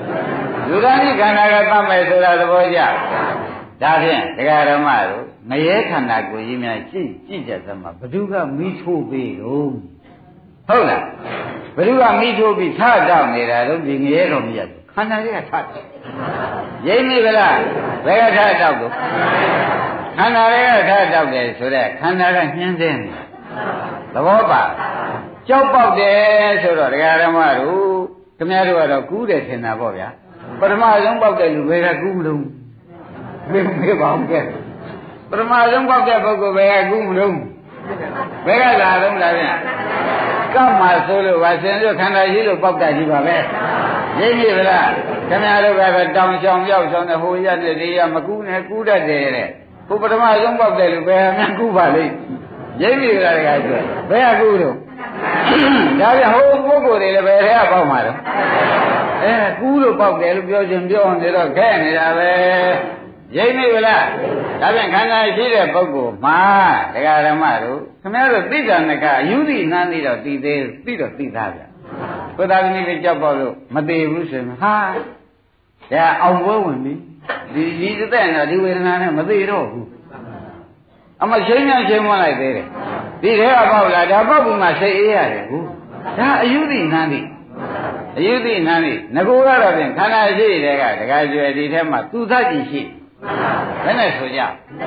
lúc đó thì khana cái tâm này rồi là bao giờ đã thế cái mà đâu ngày khăn nào của gì mà chỉ cho xem mà bữa đó mi thu bì luôn,ဟုတ်လားဘယ်သူကမိထိုးပြီးထတောက်နေတာတော့ဒီငရဲတော်မရဘူးခန္ဓာလေးကထရိမ့်မိဗလားဘယ်ကထတောက်တော့ခန္ဓာလေးကထတောက်တယ်ဆိုတော့ခန္ဓာကညှင်းတဲ့သဘောပါကြောက်ပေါက်တယ်ဆိုတော့ဒကာဓမ္မတို့ခင်ဗျားတို့ကတော့ကူးတယ်ထင်တာပေါ့ဗျာပထမဆုံးပေါက်တဲ့လူဘယ်ကကူးမလို့မေးပါဦးကဲပထမဆုံးပေါက်တဲ့ပုဂ္ဂိုလ်ဘယ်ကကူးမလို့ဘယ်ကလာတော့လားဗျာကမ္မဆိုလို့ပါစင်တို့ခန္ဓာရှိလို့ပေါက်တာကြီးပါပဲရိပ်ပြီလားခင်ဗျားတို့ကတော့တောင်ချောင်ရောက်ဆောင်တဲ့ဟိုရက်တဲ့ဒီရမကူးနဲ့ကူးတတ်တယ်တဲ့ဟိုပထမဆုံးပေါက်တဲ့လူဘယ်မှကူးပါလိမ့်ရိပ်ပြီလားတခါကျဘယ်ကကူးတော့ဒါပြဟိုပုဂ္ဂိုလ်တွေလည်းဘယ်ထဲကပေါက်မှာတော့ကူးလို့ပေါက်တယ်လို့ပြောချင်ပြောနေတော့ခဲနေတာပဲရိပ်ပြီလားဒါပြန်ခန္ဓာရှိတဲ့ပုဂ္ဂိုလ်မှာဒကာဓမ္မတို့ခင်ဗျားတို့သိတာနကအယူသိနန်းသိတော့သိသေးသိတော့သိသားဗျကိုသာသမီးကကြောက်ပေါ့လို့မသေးဘူးဆိုရင်ဟာဒါအောင်ပွဲဝင်ပြီဒီတဲ့တော့ဒီဝေဒနာနဲ့မသေးတော့ဘူးအမရှင်းရှင်းရှင်းမလိုက်သေးတယ်ဒီထဲကပေါက်လာဒါပေါက်ပြီးမှစိတ်အေးရတယ်ဘူးဒါအယူသိနန်းသိအယူသိနန်းသိငကိုကတော့ဖြင့်ခန္ဓာရှိတဲ့ကဒကာကျွယ်ဒီထဲမှာသူသတိရှိဘယ်နဲ့ဆိုကြ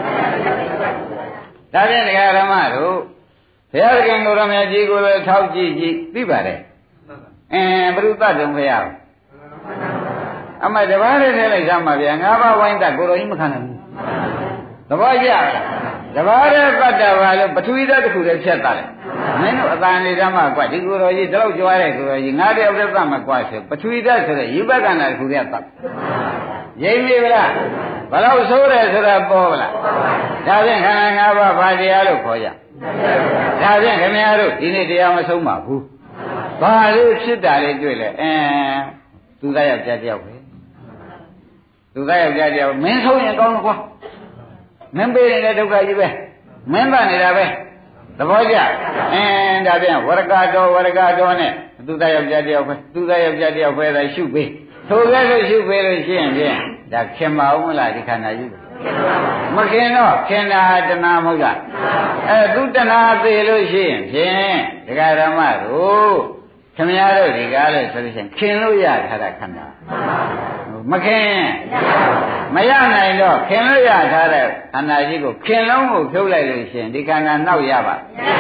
ဒါဖြင့်ဒကာဓမ္မတို့ဘုရားခင်ကိုရမကြီးကိုလည်းထောက်ကြည့်သိပါတယ်ဘုရုသတုံဘုရားအမတပါးလေးထဲလိုက်စမ်းပါဗျာ၅ပါးဝိုင်းတကိုတော်ကြီးမခံနိုင်ဘူးသဘောကျလားတပါးလေးပတ်တာပါလို့ပထဝီဓာတ်တစ်ခုတည်းဖြတ်တာလေမင်းတို့အတန်လေးဓမ္မကွဒီကိုတော်ကြီးဒီလောက်ကြွားတဲ့ကိုတော်ကြီးငါတယောက်တည်းသတ်မှာကွဆိုပထဝီဓာတ်ဆိုတဲ့ယူဘကန္တာတစ်ခုတည်းသတ်ရိပ်ပြီလားဘယ်လောက်ဆိုးတယ်ဆိုတာပေါ်လားဒါဖြင့်ခန္ဓာ၅ပါးဘာတရားလို့ခေါ်ကြဒါဖြင့်ခင်ဗျားတို့ဒီနေ့တရားမဆုံးပါဘူးဘာလို့ဖြစ်တာလေးတွေ့လဲသူသားယောက်ျားတယောက်ပဲသူသားယောက်ျားတယောက်မင်းဆုံးရင်ကောင်းလို့ကွာမင်းပေးနေတဲ့ဒုက္ခကြီးပဲမင်းပါနေတာပဲသဘောကျဒါဖြင့်ဝရကတော်နဲ့သူသားယောက်ျားတယောက်ပဲသူသားယောက်ျားတယောက်ပဲသာရှုပေးထိုကဲ့လို့ရှုပေးလို့ရှိရင်ဖြင့်ဒါခင်မအောင်မလားဒီခန္ဓာကြီးမခင်တော့ခင်တာတဏှာမဟုတ်လားသူတဏှာသေးလို့ရှိရင်ဖြင့်ဒကာဓမ္မတို့ခင်ဗျားတို့ဒီကားလို့ဆိုလို့ရှိရင်ခင်လို့ရထားတာခန္ဓာမခင်မရနိုင်တော့ခင်လို့ရထားတဲ့ခန္ဓာကြီးကိုခင်လုံးကိုဖြုတ်လိုက်လို့ရှိရင်ဒီခန္ဓာနောက်ရပါ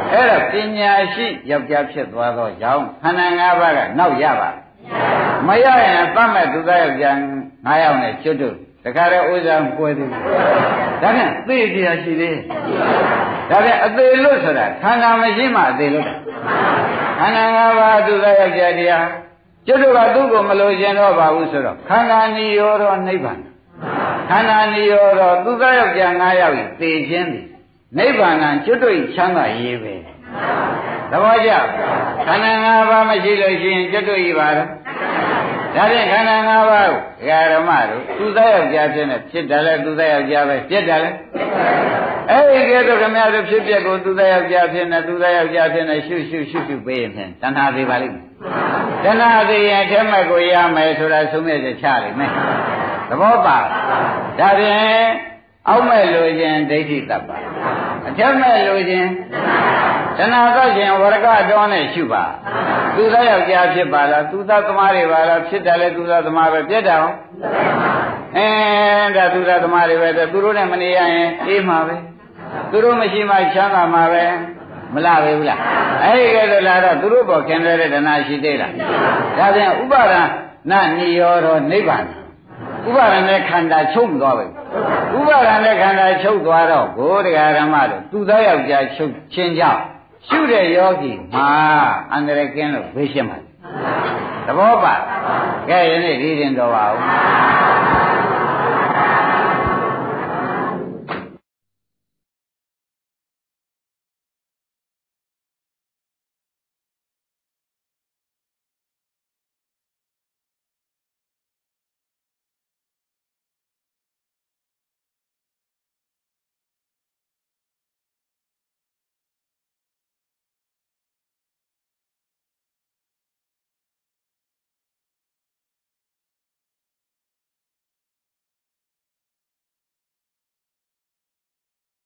အဲ့တော့ပညာရှိယောက်ျားဖြစ်သွားတော့ကြောင့်ခန္ဓာ၅ပါးကနောက်ရပါမရရင်တတ်မဲ့သူသားယောက်ျား9ယောက်နဲ့ကျွတ်တို့တခါတည်းဥစ္စာကွဲသေးတယ်ဒါဖြင့်သိကြရရှိသေးဒါဖြင့်အသေးလို့ဆိုတာခန္ဓာမရှိမှအသေးလို့ခန္ဓာ၅ပါးသူသားယောက်ျားတရားကျွတ်တို့ကသူ့ကိုမလို့ခြင်းတော့ပါဘူးဆိုတော့ခန္ဓာနိရောဓနိဗ္ဗာန်ခန္ဓာနိရောဓသူသားယောက်ျား9ယောက်ကြီးသိခြင်းသည်နိဗ္ဗာန်ကျွတ်တို့ချမ်းသာရေးပဲသဘောကျခန္ဓာ၅ပါးမရှိလို့ရှိရင်ကျွတ်တို့ကြီးပါတော့ဒါဖြင့်ခန္ဓာ၅ပါးကိုဓမ္မတို့သူသားယောက်ျားဖြစ်နေဖြစ်တယ်လေသူသားယောက်ျားပဲဖြစ်တယ်လေအဲ့ဒီကဲတော့ခမရတို့ဖြစ်ပျက်ကိုသူသားယောက်ျားဖြစ်နေသူသားယောက်ျားဖြစ်နေရှုပေးရင်ဖြင့်တဏှာသေးပါလိမ့်မယ်တဏှာသေးရင်အထက်မဲ့ကိုရမယ်ဆိုတာသုံးမြတ်ချက်ချလိမ့်မယ်သဘောပါဒါဖြင့်အောက်မဲ့လိုခြင်းဒိဋ္ဌိတတ်ပါအထက်မဲ့လိုခြင်းတဏှာတော့ခြင်းဝရကတော်နဲ့ရှုပါသူသားယောက်ျားဖြစ်ပါလားသူသားသမားတွေပါလားဖြစ်တယ်လေသူသားသမားပဲပြတ်တယ်အောင်ဒါသူသားသမားတွေပဲသူတို့နဲ့မနေရရင်အေးမှာပဲသူတို့မရှိမှချမ်းသာမှာပဲမလားပဲဘူးလားအဲ့ဒီကဲတော့လာတော့သူတို့ပေါ်ခင်တဲ့တဏှာရှိသေးလားဒါပြန်ဥပါဒနာနိရောဓနိဗ္ဗာန်ဥပါဒနဲ့ခန္ဓာချုပ်သွားပြီဥပါဒနဲ့ခန္ဓာချုပ်သွားတော့ဘုရားဓမ္မတို့သူသားယောက်ျားချုပ်ချင်းကြောင့်ရှုတဲ့ယောဂီမှာအန္တရာယ်ကင်းလို့ဘေးရှင်းပါသဘောပါကဲယနေ့ဒီရင်တော်ပါဦး